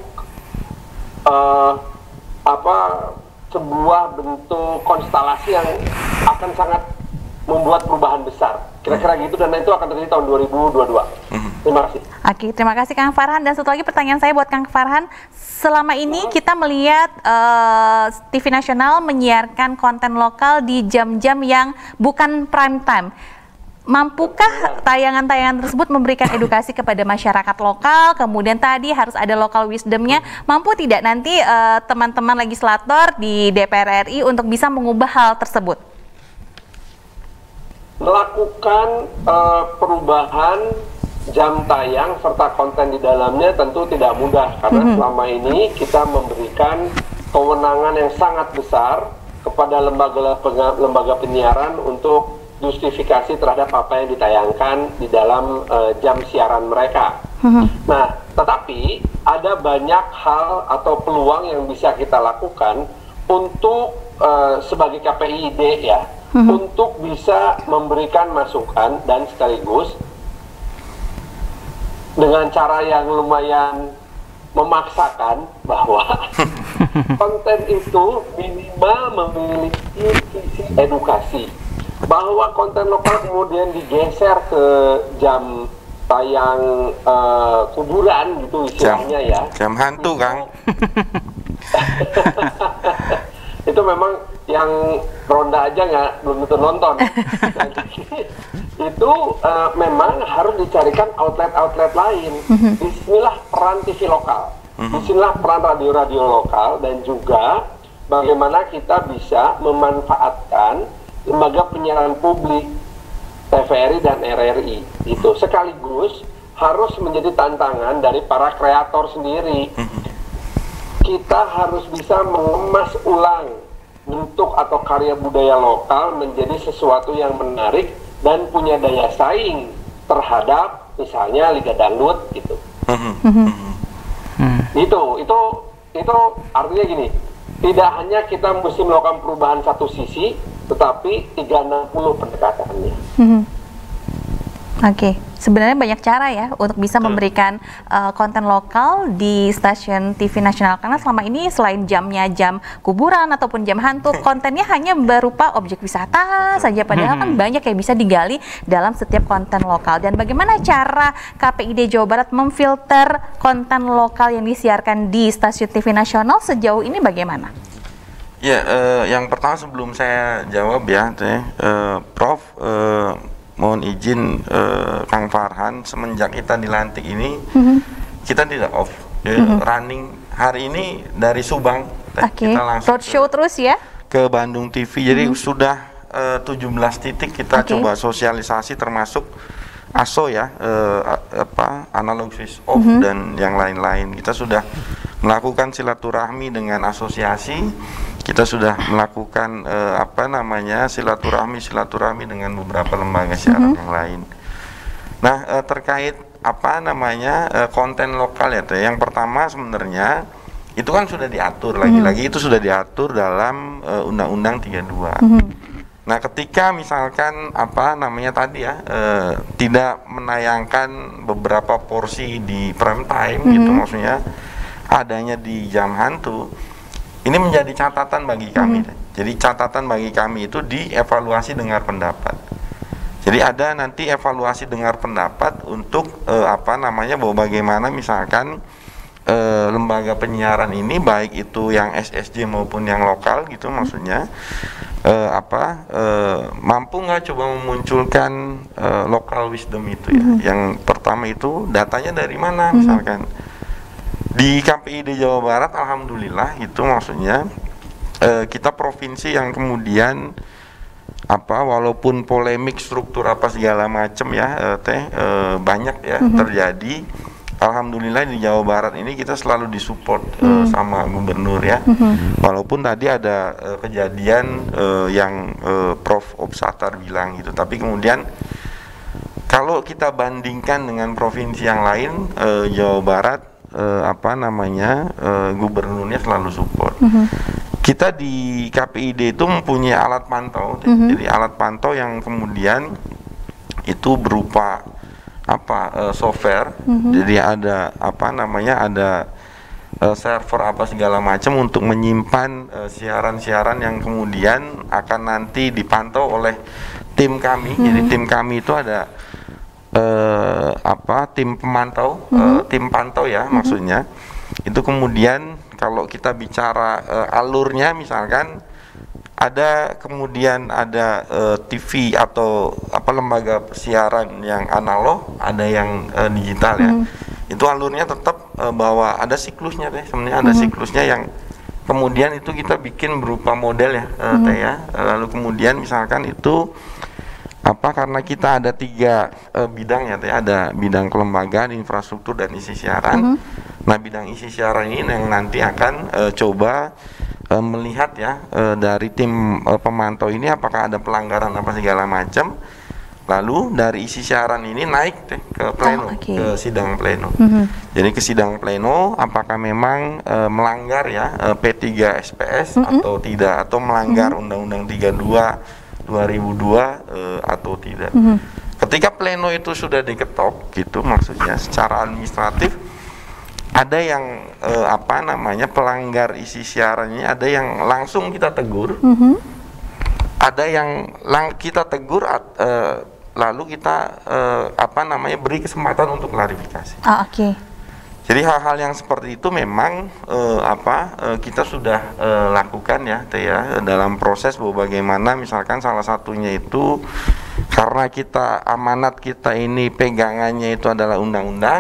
uh, apa sebuah bentuk konstelasi yang akan sangat membuat perubahan besar. Kira-kira gitu, dan itu akan terjadi tahun dua ribu dua puluh dua. Terima kasih. Oke, terima kasih Kang Farhan. Dan satu lagi pertanyaan saya buat Kang Farhan. Selama ini kita melihat uh, T V nasional menyiarkan konten lokal di jam-jam yang bukan prime time. Mampukah tayangan-tayangan tersebut memberikan edukasi kepada masyarakat lokal? Kemudian tadi harus ada local wisdomnya. Mampu tidak nanti uh, teman-teman legislator di D P R R I untuk bisa mengubah hal tersebut? Melakukan uh, perubahan jam tayang serta konten di dalamnya tentu tidak mudah, karena mm-hmm. selama ini kita memberikan kewenangan yang sangat besar kepada lembaga lembaga penyiaran untuk justifikasi terhadap apa yang ditayangkan di dalam uh, jam siaran mereka. Mm-hmm. Nah, tetapi ada banyak hal atau peluang yang bisa kita lakukan untuk uh, sebagai K P I D ya, mm-hmm. untuk bisa memberikan masukan dan sekaligus dengan cara yang lumayan memaksakan bahwa konten itu minimal memiliki visi edukasi. Bahwa konten lokal kemudian digeser ke jam tayang uh, kuburan gitu istilahnya ya. Jam hantu, Kang. Itu memang yang ronda aja nggak belum tentu nonton. Itu uh, memang harus dicarikan outlet-outlet lain. Disinilah peran T V lokal. Mm-hmm. Disinilah peran radio-radio lokal dan juga bagaimana kita bisa memanfaatkan lembaga penyiaran publik T V R I dan R R I itu sekaligus harus menjadi tantangan dari para kreator sendiri. Kita harus bisa mengemas ulang bentuk atau karya budaya lokal menjadi sesuatu yang menarik dan punya daya saing terhadap misalnya Liga Dangdut gitu. Itu itu itu artinya gini, tidak hanya kita mesti melakukan perubahan satu sisi, tetapi tiga ratus enam puluh pendekatannya. Oke, okay. Sebenarnya banyak cara ya untuk bisa memberikan uh, konten lokal di stasiun T V nasional, karena selama ini selain jamnya jam kuburan ataupun jam hantu, kontennya hanya berupa objek wisata saja, padahal kan banyak yang bisa digali dalam setiap konten lokal. Dan bagaimana cara K P I D Jawa Barat memfilter konten lokal yang disiarkan di stasiun T V nasional sejauh ini bagaimana? Ya, uh, yang pertama sebelum saya jawab ya, teh, uh, Prof, uh, mohon izin uh, Kang Farhan, semenjak kita dilantik ini mm-hmm. kita tidak off, ya, mm-hmm. running hari ini dari Subang, okay. kita langsung roadshow terus ya ke Bandung T V, jadi mm-hmm. sudah uh, tujuh belas titik kita okay. coba sosialisasi termasuk A S O ya, uh, apa analog switch off mm-hmm. dan yang lain-lain. Kita sudah melakukan silaturahmi dengan asosiasi, kita sudah melakukan uh, apa namanya silaturahmi silaturahmi dengan beberapa lembaga siaran mm-hmm. yang lain. Nah uh, terkait apa namanya uh, konten lokal ya, yang pertama sebenarnya itu kan sudah diatur, lagi-lagi mm-hmm. itu sudah diatur dalam uh, Undang-Undang tiga puluh dua. Mm-hmm. Nah ketika misalkan apa namanya tadi ya uh, tidak menayangkan beberapa porsi di prime time mm-hmm. gitu, maksudnya adanya di jam hantu, ini menjadi catatan bagi kami. Hmm. Jadi catatan bagi kami itu dievaluasi dengar pendapat. Jadi ada nanti evaluasi dengar pendapat untuk eh, apa namanya bahwa bagaimana misalkan eh, lembaga penyiaran ini baik itu yang S S J maupun yang lokal gitu, maksudnya eh, apa eh, mampu nggak coba memunculkan eh, local wisdom itu ya. Hmm. Yang pertama itu datanya dari mana misalkan. Hmm. Di K P I D Jawa Barat, alhamdulillah itu maksudnya eh, kita provinsi yang kemudian apa walaupun polemik struktur apa segala macam ya eh, teh eh, banyak ya mm-hmm. terjadi, alhamdulillah di Jawa Barat ini kita selalu disupport mm-hmm. eh, sama gubernur ya, mm-hmm. walaupun tadi ada eh, kejadian eh, yang eh, Prof Obsatar bilang gitu, tapi kemudian kalau kita bandingkan dengan provinsi yang lain, eh, Jawa Barat Uh, apa namanya uh, gubernurnya selalu support. Mm-hmm. Kita di K P I D itu mempunyai alat pantau, mm-hmm. jadi alat pantau yang kemudian itu berupa apa uh, software. Mm-hmm. Jadi ada apa namanya ada uh, server apa segala macam untuk menyimpan uh, siaran-siaran yang kemudian akan nanti dipantau oleh tim kami. Mm-hmm. Jadi tim kami itu ada Uh, apa tim pemantau, mm-hmm. uh, tim pantau ya mm-hmm. maksudnya itu kemudian kalau kita bicara uh, alurnya misalkan ada kemudian ada uh, T V atau apa lembaga siaran yang analog, ada yang uh, digital ya, mm-hmm. itu alurnya tetap uh, bahwa ada siklusnya deh, sebenarnya ada mm-hmm. siklusnya yang kemudian itu kita bikin berupa model ya, uh, mm-hmm. teh ya, lalu kemudian misalkan itu apa karena kita ada tiga uh, bidang ya, ada bidang kelembagaan, infrastruktur dan isi siaran. Mm-hmm. Nah bidang isi siaran ini yang nanti akan uh, coba uh, melihat ya uh, dari tim uh, pemantau ini apakah ada pelanggaran apa segala macam. Lalu dari isi siaran ini naik deh ke pleno, oh, okay. ke sidang pleno. Mm-hmm. Jadi ke sidang pleno apakah memang uh, melanggar ya uh, P tiga S P S mm-hmm. atau tidak, atau melanggar mm-hmm. Undang-Undang tiga puluh dua dua ribu dua uh, atau tidak. Mm-hmm. Ketika pleno itu sudah diketok gitu, maksudnya secara administratif ada yang uh, apa namanya pelanggar isi siarannya, ada yang langsung kita tegur, mm-hmm. ada yang lang kita tegur uh, lalu kita uh, apa namanya beri kesempatan untuk klarifikasi. Oh, oke. Okay. Jadi hal-hal yang seperti itu memang eh, apa eh, kita sudah eh, lakukan ya, teh ya, dalam proses bahwa bagaimana misalkan salah satunya itu karena kita amanat kita ini pegangannya itu adalah undang-undang,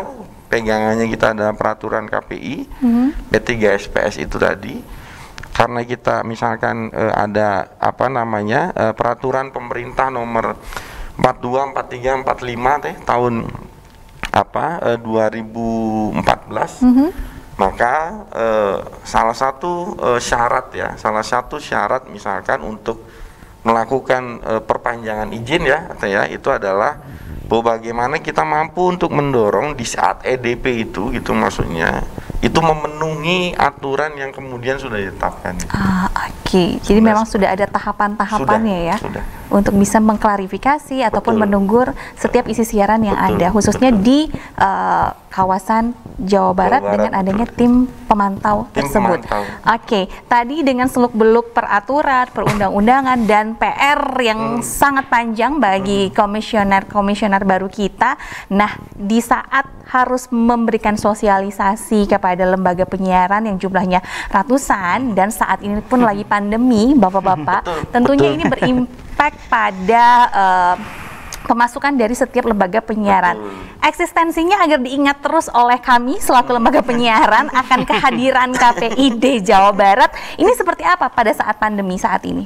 pegangannya kita adalah peraturan K P I, mm-hmm. P tiga S P S itu tadi. Karena kita misalkan uh, ada apa namanya uh, peraturan pemerintah nomor empat puluh dua, empat puluh tiga, empat puluh lima teh tahun apa uh, dua ribu empat belas. Mm-hmm. Maka uh, salah satu uh, syarat ya, salah satu syarat misalkan untuk melakukan uh, perpanjangan izin ya, atau ya itu adalah bahwa bagaimana kita mampu untuk mendorong di saat E D P itu, gitu maksudnya, itu memenuhi aturan yang kemudian sudah ditetapkan. Ah, oke. Okay. Jadi memang sudah ada tahapan-tahapannya ya, sudah. Untuk bisa mengklarifikasi ataupun Betul. menunggu setiap isi siaran yang Betul. ada, khususnya Betul. di uh, kawasan Jawa Barat, Jawa Barat dengan adanya Betul. tim pemantau tim tersebut. Oke, okay. Tadi dengan seluk-beluk peraturan, perundang-undangan dan P R yang hmm. sangat panjang bagi komisioner-komisioner baru kita. Nah, di saat harus memberikan sosialisasi kepada lembaga penyiaran yang jumlahnya ratusan dan saat ini pun lagi pandemi, Bapak-bapak, betul, tentunya betul. ini berimpact pada uh, pemasukan dari setiap lembaga penyiaran. Betul. Eksistensinya agar diingat terus oleh kami selaku lembaga penyiaran akan kehadiran K P I D Jawa Barat. Ini seperti apa pada saat pandemi saat ini?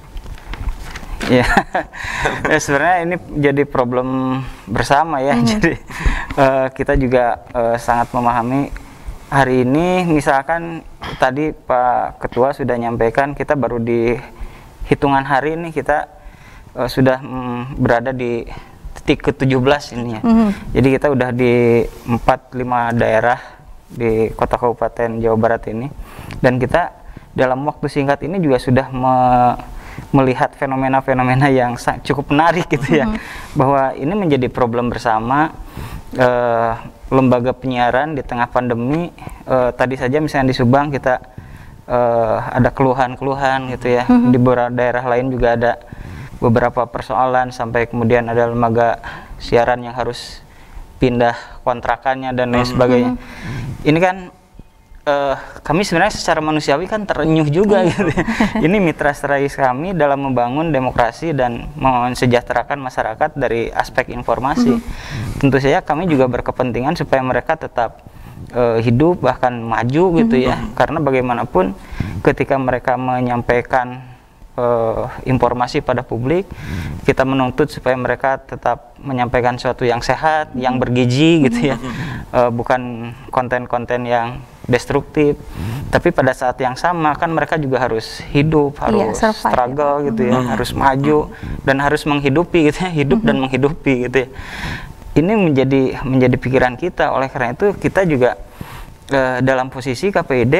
Ya, ya sebenarnya ini jadi problem bersama ya. Mm-hmm. Jadi uh, kita juga uh, sangat memahami hari ini. Misalkan tadi Pak Ketua sudah nyampaikan, kita baru di hitungan hari ini kita uh, sudah mm, berada di titik ke tujuh belas ini ya. Mm-hmm. Jadi kita udah di empat lima daerah di kota kabupaten Jawa Barat ini, dan kita dalam waktu singkat ini juga sudah me melihat fenomena-fenomena yang cukup menarik gitu ya, mm-hmm. bahwa ini menjadi problem bersama uh, lembaga penyiaran di tengah pandemi. Uh, tadi saja misalnya di Subang kita uh, ada keluhan-keluhan gitu ya, mm-hmm. di beberapa daerah lain juga ada beberapa persoalan sampai kemudian ada lembaga siaran yang harus pindah kontrakannya dan lain mm-hmm. sebagainya. Ini kan Uh, kami sebenarnya secara manusiawi kan terenyuh juga gitu. Ini mitra strategis kami dalam membangun demokrasi dan mensejahterakan masyarakat dari aspek informasi. Mm-hmm. Tentu saja kami juga berkepentingan supaya mereka tetap uh, hidup bahkan maju gitu mm-hmm. ya. Karena bagaimanapun ketika mereka menyampaikan uh, informasi pada publik, kita menuntut supaya mereka tetap menyampaikan sesuatu yang sehat, yang bergizi gitu ya. Uh, bukan konten-konten yang destruktif, hmm. tapi pada saat yang sama kan mereka juga harus hidup, harus iya, struggle gitu ya, hmm. harus maju dan harus menghidupi gitu ya, hidup hmm. dan menghidupi gitu ya. Ini menjadi menjadi pikiran kita. Oleh karena itu kita juga uh, dalam posisi K P I D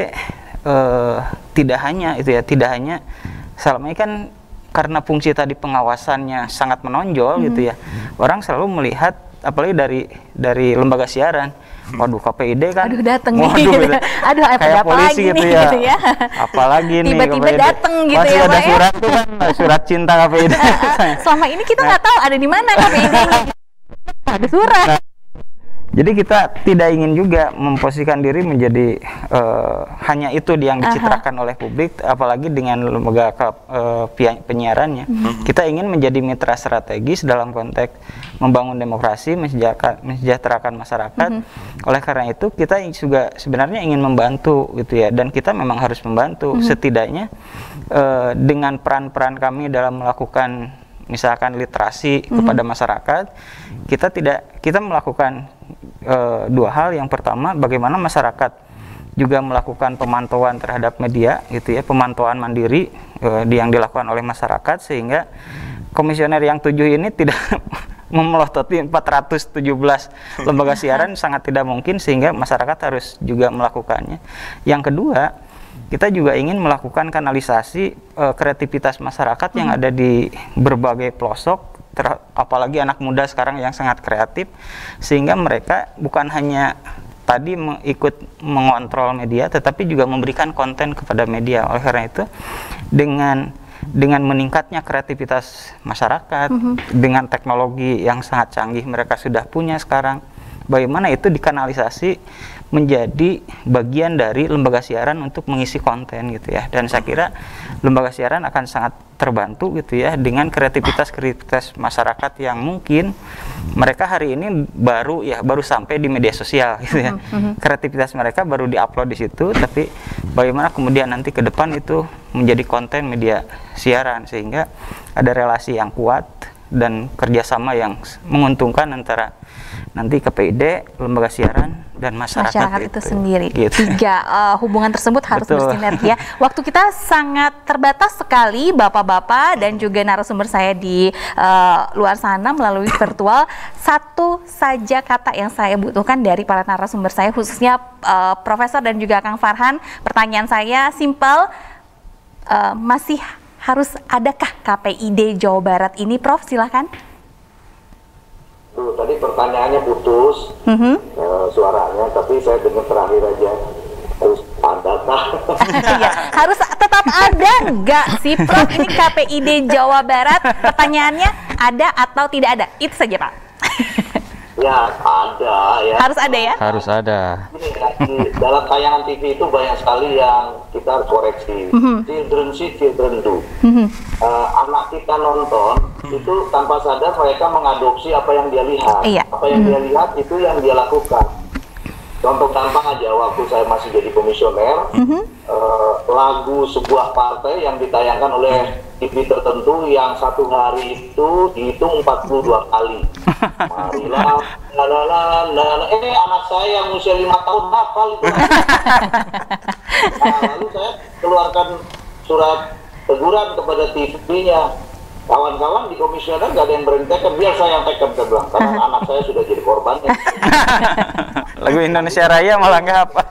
uh, tidak hanya itu ya, tidak hanya selama ini kan karena fungsi tadi pengawasannya sangat menonjol hmm. gitu ya. Orang selalu melihat, apalagi dari dari lembaga siaran, waduh K P I D kan, aduh dateng waduh, nih, gitu. Aduh apa kayak polisi lagi gitu, nih, ya. gitu ya, apalagi nih tiba-tiba dateng gitu masih ya, ada Pak surat ya? tuh kan, surat cinta K P I D. Selama ini kita nggak nah. tahu ada di mana K P I D-nya, ada surat. Nah, jadi kita tidak ingin juga memposisikan diri menjadi uh, hanya itu yang dicitrakan Aha. oleh publik, apalagi dengan lembaga uh, penyiarannya. Mm-hmm. Kita ingin menjadi mitra strategis dalam konteks membangun demokrasi, mensejahterakan, mensejahterakan masyarakat. Mm-hmm. Oleh karena itu kita juga sebenarnya ingin membantu gitu ya, dan kita memang harus membantu. Mm-hmm. Setidaknya uh, dengan peran-peran kami dalam melakukan misalkan literasi mm-hmm. kepada masyarakat, kita tidak kita melakukan uh, dua hal. Yang pertama, bagaimana masyarakat juga melakukan pemantauan terhadap media gitu ya, pemantauan mandiri uh, yang dilakukan oleh masyarakat, sehingga komisioner yang tujuh ini tidak memelototi empat ratus tujuh belas lembaga siaran, sangat tidak mungkin, sehingga masyarakat harus juga melakukannya. Yang kedua, kita juga ingin melakukan kanalisasi uh, kreativitas masyarakat yang ada di berbagai pelosok, ter- apalagi anak muda sekarang yang sangat kreatif, sehingga mereka bukan hanya tadi me- ikut mengontrol media, tetapi juga memberikan konten kepada media. Oleh karena itu, dengan dengan meningkatnya kreativitas masyarakat, mm-hmm. dengan teknologi yang sangat canggih mereka sudah punya sekarang, bagaimana itu dikanalisasi menjadi bagian dari lembaga siaran untuk mengisi konten gitu ya. Dan saya kira lembaga siaran akan sangat terbantu gitu ya dengan kreativitas-kreativitas masyarakat yang mungkin mereka hari ini baru ya baru sampai di media sosial gitu ya. Mm-hmm. Kreativitas mereka baru diupload di situ, tapi bagaimana kemudian nanti ke depan itu menjadi konten media siaran sehingga ada relasi yang kuat dan kerjasama yang menguntungkan antara nanti K P I D, lembaga siaran, dan masyarakat, masyarakat gitu. itu sendiri. Gitu. Tiga uh, hubungan tersebut harus bersinergi ya. Waktu kita sangat terbatas sekali, bapak-bapak dan juga narasumber saya di uh, luar sana melalui virtual. Satu saja kata yang saya butuhkan dari para narasumber saya, khususnya uh, Profesor dan juga Kang Farhan. Pertanyaan saya simpel, uh, masih harus adakah K P I D Jawa Barat ini, Prof? Silahkan. Tuh, tadi pertanyaannya putus, mm-hmm. uh, suaranya, tapi saya dengar terakhir aja, harus ada kah? Ya, harus tetap ada nggak sih, Prof? Ini K P I D Jawa Barat, pertanyaannya ada atau tidak ada? Itu saja, Pak. Ya, ada ya. Harus ada ya? Harus ada. Ini, di dalam tayangan T V itu banyak sekali yang kita harus koreksi. Mm-hmm. Children see, children do. Mm-hmm. uh, anak kita nonton, mm-hmm. itu tanpa sadar mereka mengadopsi apa yang dia lihat. Iya. Apa yang mm-hmm. dia lihat itu yang dia lakukan. Contoh gampang aja, waktu saya masih jadi komisioner, mm-hmm. uh, lagu sebuah partai yang ditayangkan oleh T V tertentu yang satu hari itu dihitung empat puluh dua kali. Marilah, lalala, lalala. Eh, anak saya yang usia lima tahun hafal itu. Nah, lalu saya keluarkan surat teguran kepada T V-nya. Kawan-kawan di komisioner gak ada yang berani teken, biar saya yang teken, saya bilang, karena anak saya sudah jadi korbannya. Lagu Indonesia Raya malah nggak apa.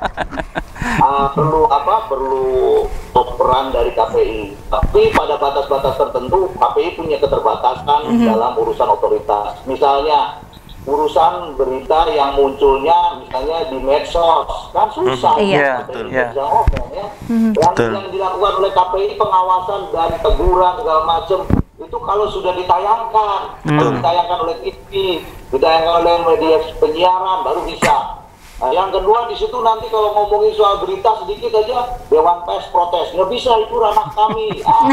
Uh, perlu apa? Perlu peran dari K P I. Tapi pada batas-batas tertentu, K P I punya keterbatasan mm-hmm. dalam urusan otoritas. Misalnya urusan berita yang munculnya misalnya di medsos, kan susah. Mm-hmm. Ya, yeah, betul, yeah. Ya. Mm-hmm. Yang, yang dilakukan oleh K P I pengawasan dan teguran segala macam. Itu kalau sudah ditayangkan, hmm. kalau ditayangkan oleh T V, ditayangkan oleh media penyiaran, baru bisa. Nah, yang kedua di situ nanti kalau ngomongin soal berita sedikit aja, Dewan Pers protes, nggak bisa, itu ranah kami. Ah,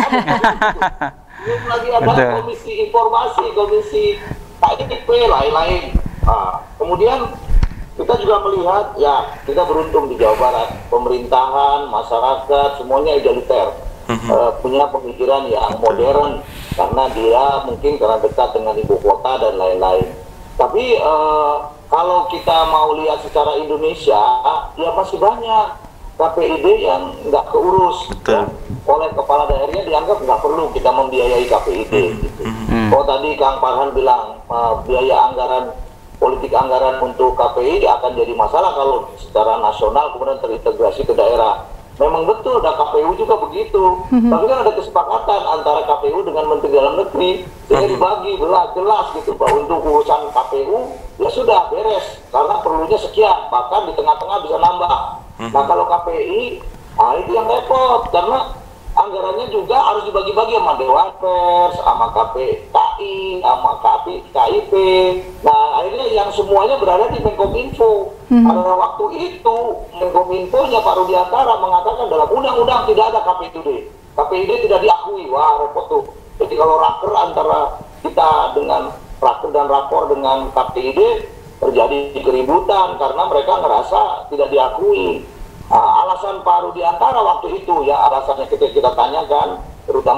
belum lagi ada Betul. Komisi Informasi, Komisi K I P, lain-lain. Nah, kemudian kita juga melihat, ya kita beruntung di Jawa Barat, pemerintahan, masyarakat, semuanya egaliter. Mm-hmm. uh, punya pemikiran yang modern karena dia mungkin karena dekat dengan ibu kota dan lain-lain. Tapi uh, kalau kita mau lihat secara Indonesia, ya masih banyak K P I D yang nggak keurus. Ya. Oleh kepala daerahnya dianggap nggak perlu kita membiayai K P I D. Mm-hmm. Gitu. Mm-hmm. Oh tadi Kang Farhan bilang uh, biaya anggaran politik anggaran untuk K P I D akan jadi masalah kalau secara nasional kemudian terintegrasi ke daerah. Memang betul, dan K P U juga begitu. Mm-hmm. Tapi kan ada kesepakatan antara K P U dengan Menteri Dalam Negeri, jadi dibagi belah jelas gitu bahwa untuk urusan K P U ya sudah beres karena perlunya sekian, bahkan di tengah-tengah bisa nambah. Mm-hmm. Nah kalau K P I, nah itu yang repot karena anggarannya juga harus dibagi-bagi sama Dewan Pers, sama K P I, sama K I P. Nah akhirnya yang semuanya berada di Menkominfo. Hmm. Pada waktu itu Menkominfo-nya Pak Rudiantara mengatakan dalam undang-undang tidak ada K P I D. K P I D tidak diakui. Wah repot tuh. Jadi kalau raker antara kita dengan raker dan rakor dengan K P I D terjadi keributan karena mereka ngerasa tidak diakui. Nah, alasan Pak Rudiantara waktu itu ya alasannya kita kita tanyakan terutama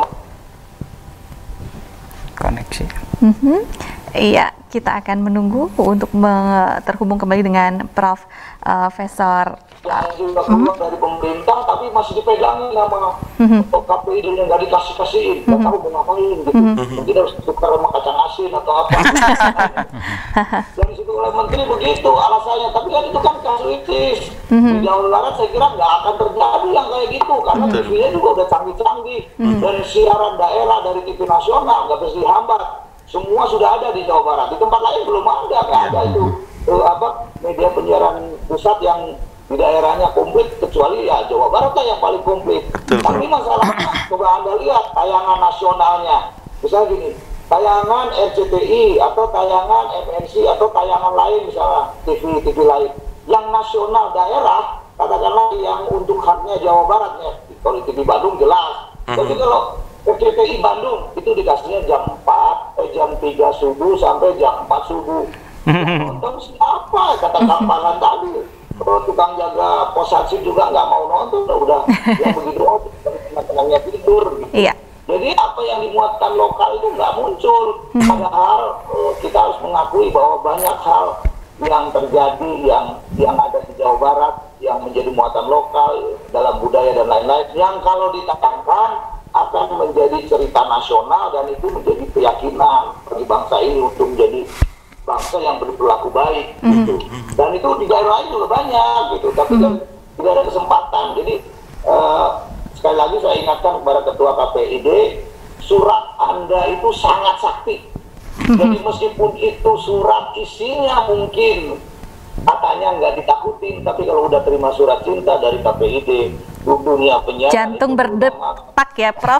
koneksi. Mm-hmm. Iya, kita akan menunggu untuk me- terhubung kembali dengan Prof uh, Profesor yang juga keluar mm-hmm. dari pemerintah tapi masih dipegangin sama mm-hmm. K P I D yang nggak dikasih-kasihin, nggak mm-hmm. tahu mau ngapain gitu, mm-hmm. mungkin harus tukar sama kacang asin atau apa. Dari situ oleh menteri begitu alasannya, tapi kan itu kan kasuistis. Mm-hmm. Di Jawa Barat saya kira nggak akan terjadi yang kayak gitu karena mm-hmm. T V-nya juga udah canggih-canggih mm-hmm. dan siaran daerah dari T V nasional nggak bisa dihambat. Semua sudah ada di Jawa Barat, di tempat lain belum ada, nggak ada itu uh, apa media penyiaran pusat yang di daerahnya komplit kecuali ya Jawa Barat lah yang paling komplit. Betul, tapi masalahnya coba Anda lihat tayangan nasionalnya, misalnya gini, tayangan R C T I atau tayangan M N C atau tayangan lain misalnya T V T V lain yang nasional daerah, katakanlah yang untuk haknya Jawa Barat ya, kalau T V Bandung jelas. Jadi kalau R C T I Bandung itu dikasihnya jam empat, eh, jam tiga subuh sampai jam empat subuh. Nonton siapa? Kata Kang Farhan tadi. Kalau tukang jaga pos hansip juga nggak mau nonton, udah, udah yang begitu tenangnya tidur. Gitu. Iya. Jadi apa yang dimuatkan lokal itu nggak muncul. Padahal uh, kita harus mengakui bahwa banyak hal yang terjadi yang yang ada di Jawa Barat yang menjadi muatan lokal dalam budaya dan lain-lain yang kalau ditayangkan akan menjadi cerita nasional dan itu menjadi keyakinan bagi bangsa ini untuk menjadi bangsa yang berperilaku baik gitu. Dan itu di daerah lain juga banyak gitu, tapi kan tidak ada kesempatan. Jadi uh, sekali lagi saya ingatkan kepada Ketua K P I D, surat Anda itu sangat sakti. Jadi meskipun itu surat isinya mungkin katanya nggak ditakutin, tapi kalau udah terima surat cinta dari K P I D, dunia penyiaran jantung berdetak ya, Prof.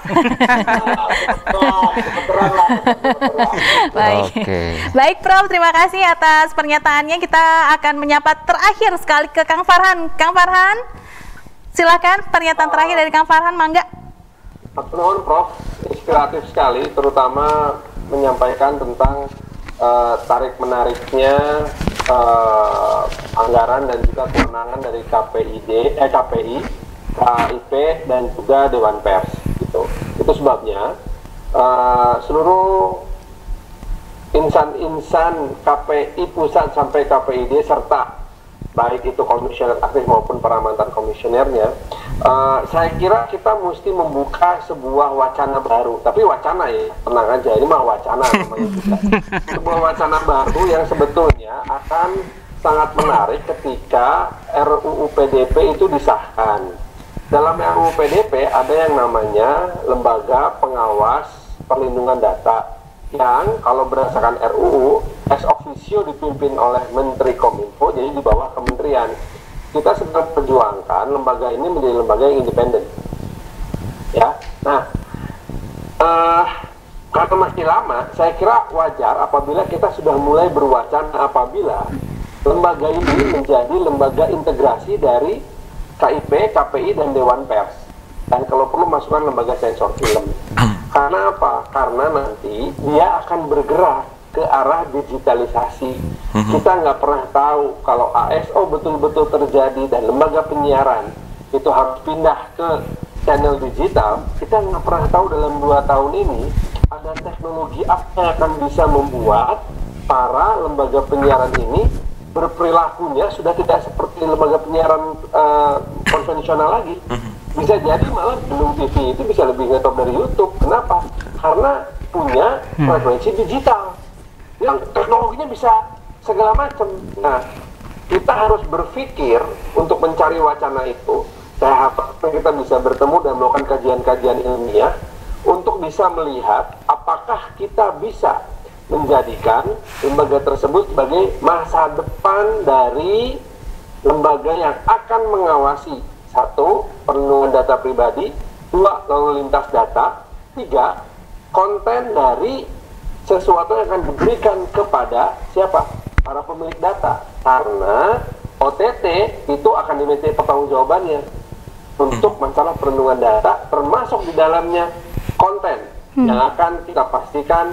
Baik, okay. Baik, Prof. Terima kasih atas pernyataannya. Kita akan menyapa terakhir sekali ke Kang Farhan. Kang Farhan, silakan pernyataan terakhir dari Kang Farhan, mangga. Nuhun, Prof. Inspiratif sekali, terutama menyampaikan tentang uh, tarik menariknya uh, anggaran dan juga kewenangan dari K P I D, eh, K P I, K I P dan juga Dewan Pers. Gitu. Itu sebabnya uh, seluruh insan-insan K P I pusat sampai K P I D serta baik itu komisioner aktif maupun para mantan komisionernya, uh, saya kira kita mesti membuka sebuah wacana baru. Tapi wacana ya, tenang aja, ini mah wacana namanya juga. Sebuah wacana baru yang sebetulnya akan sangat menarik ketika R U U P D P itu disahkan. Dalam R U U P D P ada yang namanya Lembaga Pengawas Perlindungan Data, yang kalau berdasarkan R U U ex officio dipimpin oleh Menteri Kominfo, jadi di bawah kementerian. Kita sedang perjuangkan lembaga ini menjadi lembaga yang independen. Ya, nah, uh, karena masih lama, saya kira wajar apabila kita sudah mulai berwacana apabila lembaga ini menjadi lembaga integrasi dari K I P, K P I, dan Dewan Pers. Dan kalau perlu masukkan lembaga sensor film. Karena apa? Karena nanti dia akan bergerak ke arah digitalisasi. Kita nggak pernah tahu kalau A S O betul-betul terjadi dan lembaga penyiaran itu harus pindah ke channel digital. Kita nggak pernah tahu dalam dua tahun ini ada teknologi apa yang akan bisa membuat para lembaga penyiaran ini berperilakunya sudah tidak seperti lembaga penyiaran uh, konvensional lagi. Bisa jadi malah Bandung T V itu bisa lebih ngetop dari YouTube. Kenapa? Karena punya frekuensi digital yang teknologinya bisa segala macam. Nah, kita harus berpikir untuk mencari wacana itu. Saya harap kita bisa bertemu dan melakukan kajian-kajian ilmiah untuk bisa melihat apakah kita bisa menjadikan lembaga tersebut sebagai masa depan dari lembaga yang akan mengawasi satu, perlindungan data pribadi, dua, lalu lintas data, tiga, konten dari sesuatu yang akan diberikan kepada siapa? Para pemilik data. Karena O T T itu akan diminta pertanggungjawabannya untuk masalah perlindungan data, termasuk di dalamnya konten hmm. yang akan kita pastikan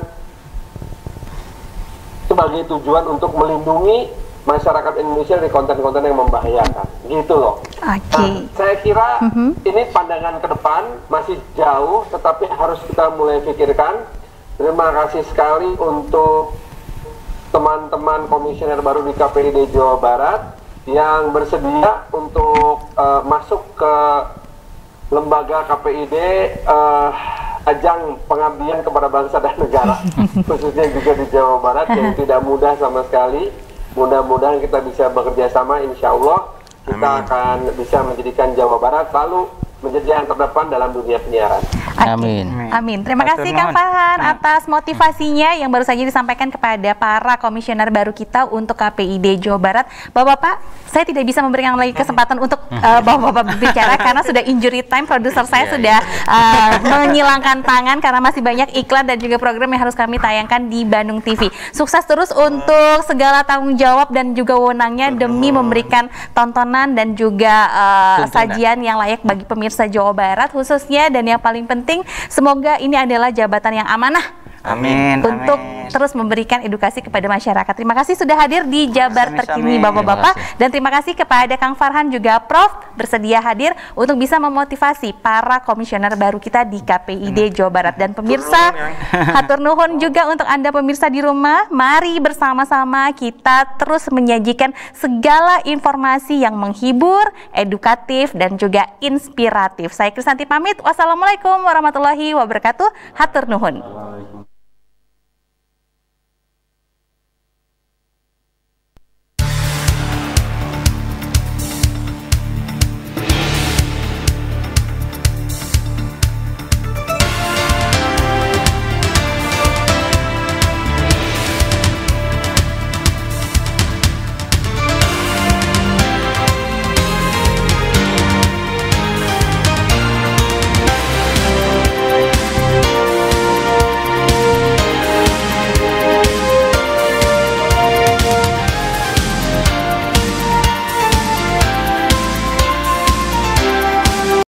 sebagai tujuan untuk melindungi masyarakat Indonesia dari konten-konten yang membahayakan, gitu loh. Okay. Nah, saya kira mm-hmm. ini pandangan ke depan masih jauh, tetapi harus kita mulai pikirkan. Terima kasih sekali untuk teman-teman komisioner baru di K P I D Jawa Barat yang bersedia untuk uh, masuk ke lembaga K P I D uh, ajang pengabdian kepada bangsa dan negara, khususnya juga di Jawa Barat yang tidak mudah sama sekali. Mudah-mudahan kita bisa bekerja sama, insya Allah kita Amin. akan bisa menjadikan Jawa Barat selalu menjadi yang terdepan dalam dunia penyiaran. Okay. Amin. Amin. Terima kasih Kang Farhan atas motivasinya yang baru saja disampaikan kepada para komisioner baru kita untuk K P I D Jawa Barat. Bapak-bapak, saya tidak bisa memberikan lagi kesempatan untuk uh, bapak-bapak berbicara karena sudah injury time. Produser saya sudah uh, menyilangkan tangan karena masih banyak iklan dan juga program yang harus kami tayangkan di Bandung T V. Sukses terus untuk segala tanggung jawab dan juga wewenangnya demi memberikan tontonan dan juga uh, sajian yang layak bagi pemirsa Jawa Barat khususnya, dan yang paling penting semoga ini adalah jabatan yang amanah. Amin. Untuk amin. terus memberikan edukasi kepada masyarakat. Terima kasih sudah hadir di Jabar Amin, Terkini amin. Bapak-bapak, dan terima kasih kepada Kang Farhan juga Prof bersedia hadir untuk bisa memotivasi para komisioner baru kita di K P I D Jawa Barat. Dan pemirsa, hatur nuhun juga untuk Anda pemirsa di rumah. Mari bersama-sama kita terus menyajikan segala informasi yang menghibur, edukatif dan juga inspiratif. Saya Krisanti pamit. Wassalamualaikum warahmatullahi wabarakatuh. Hatur nuhun.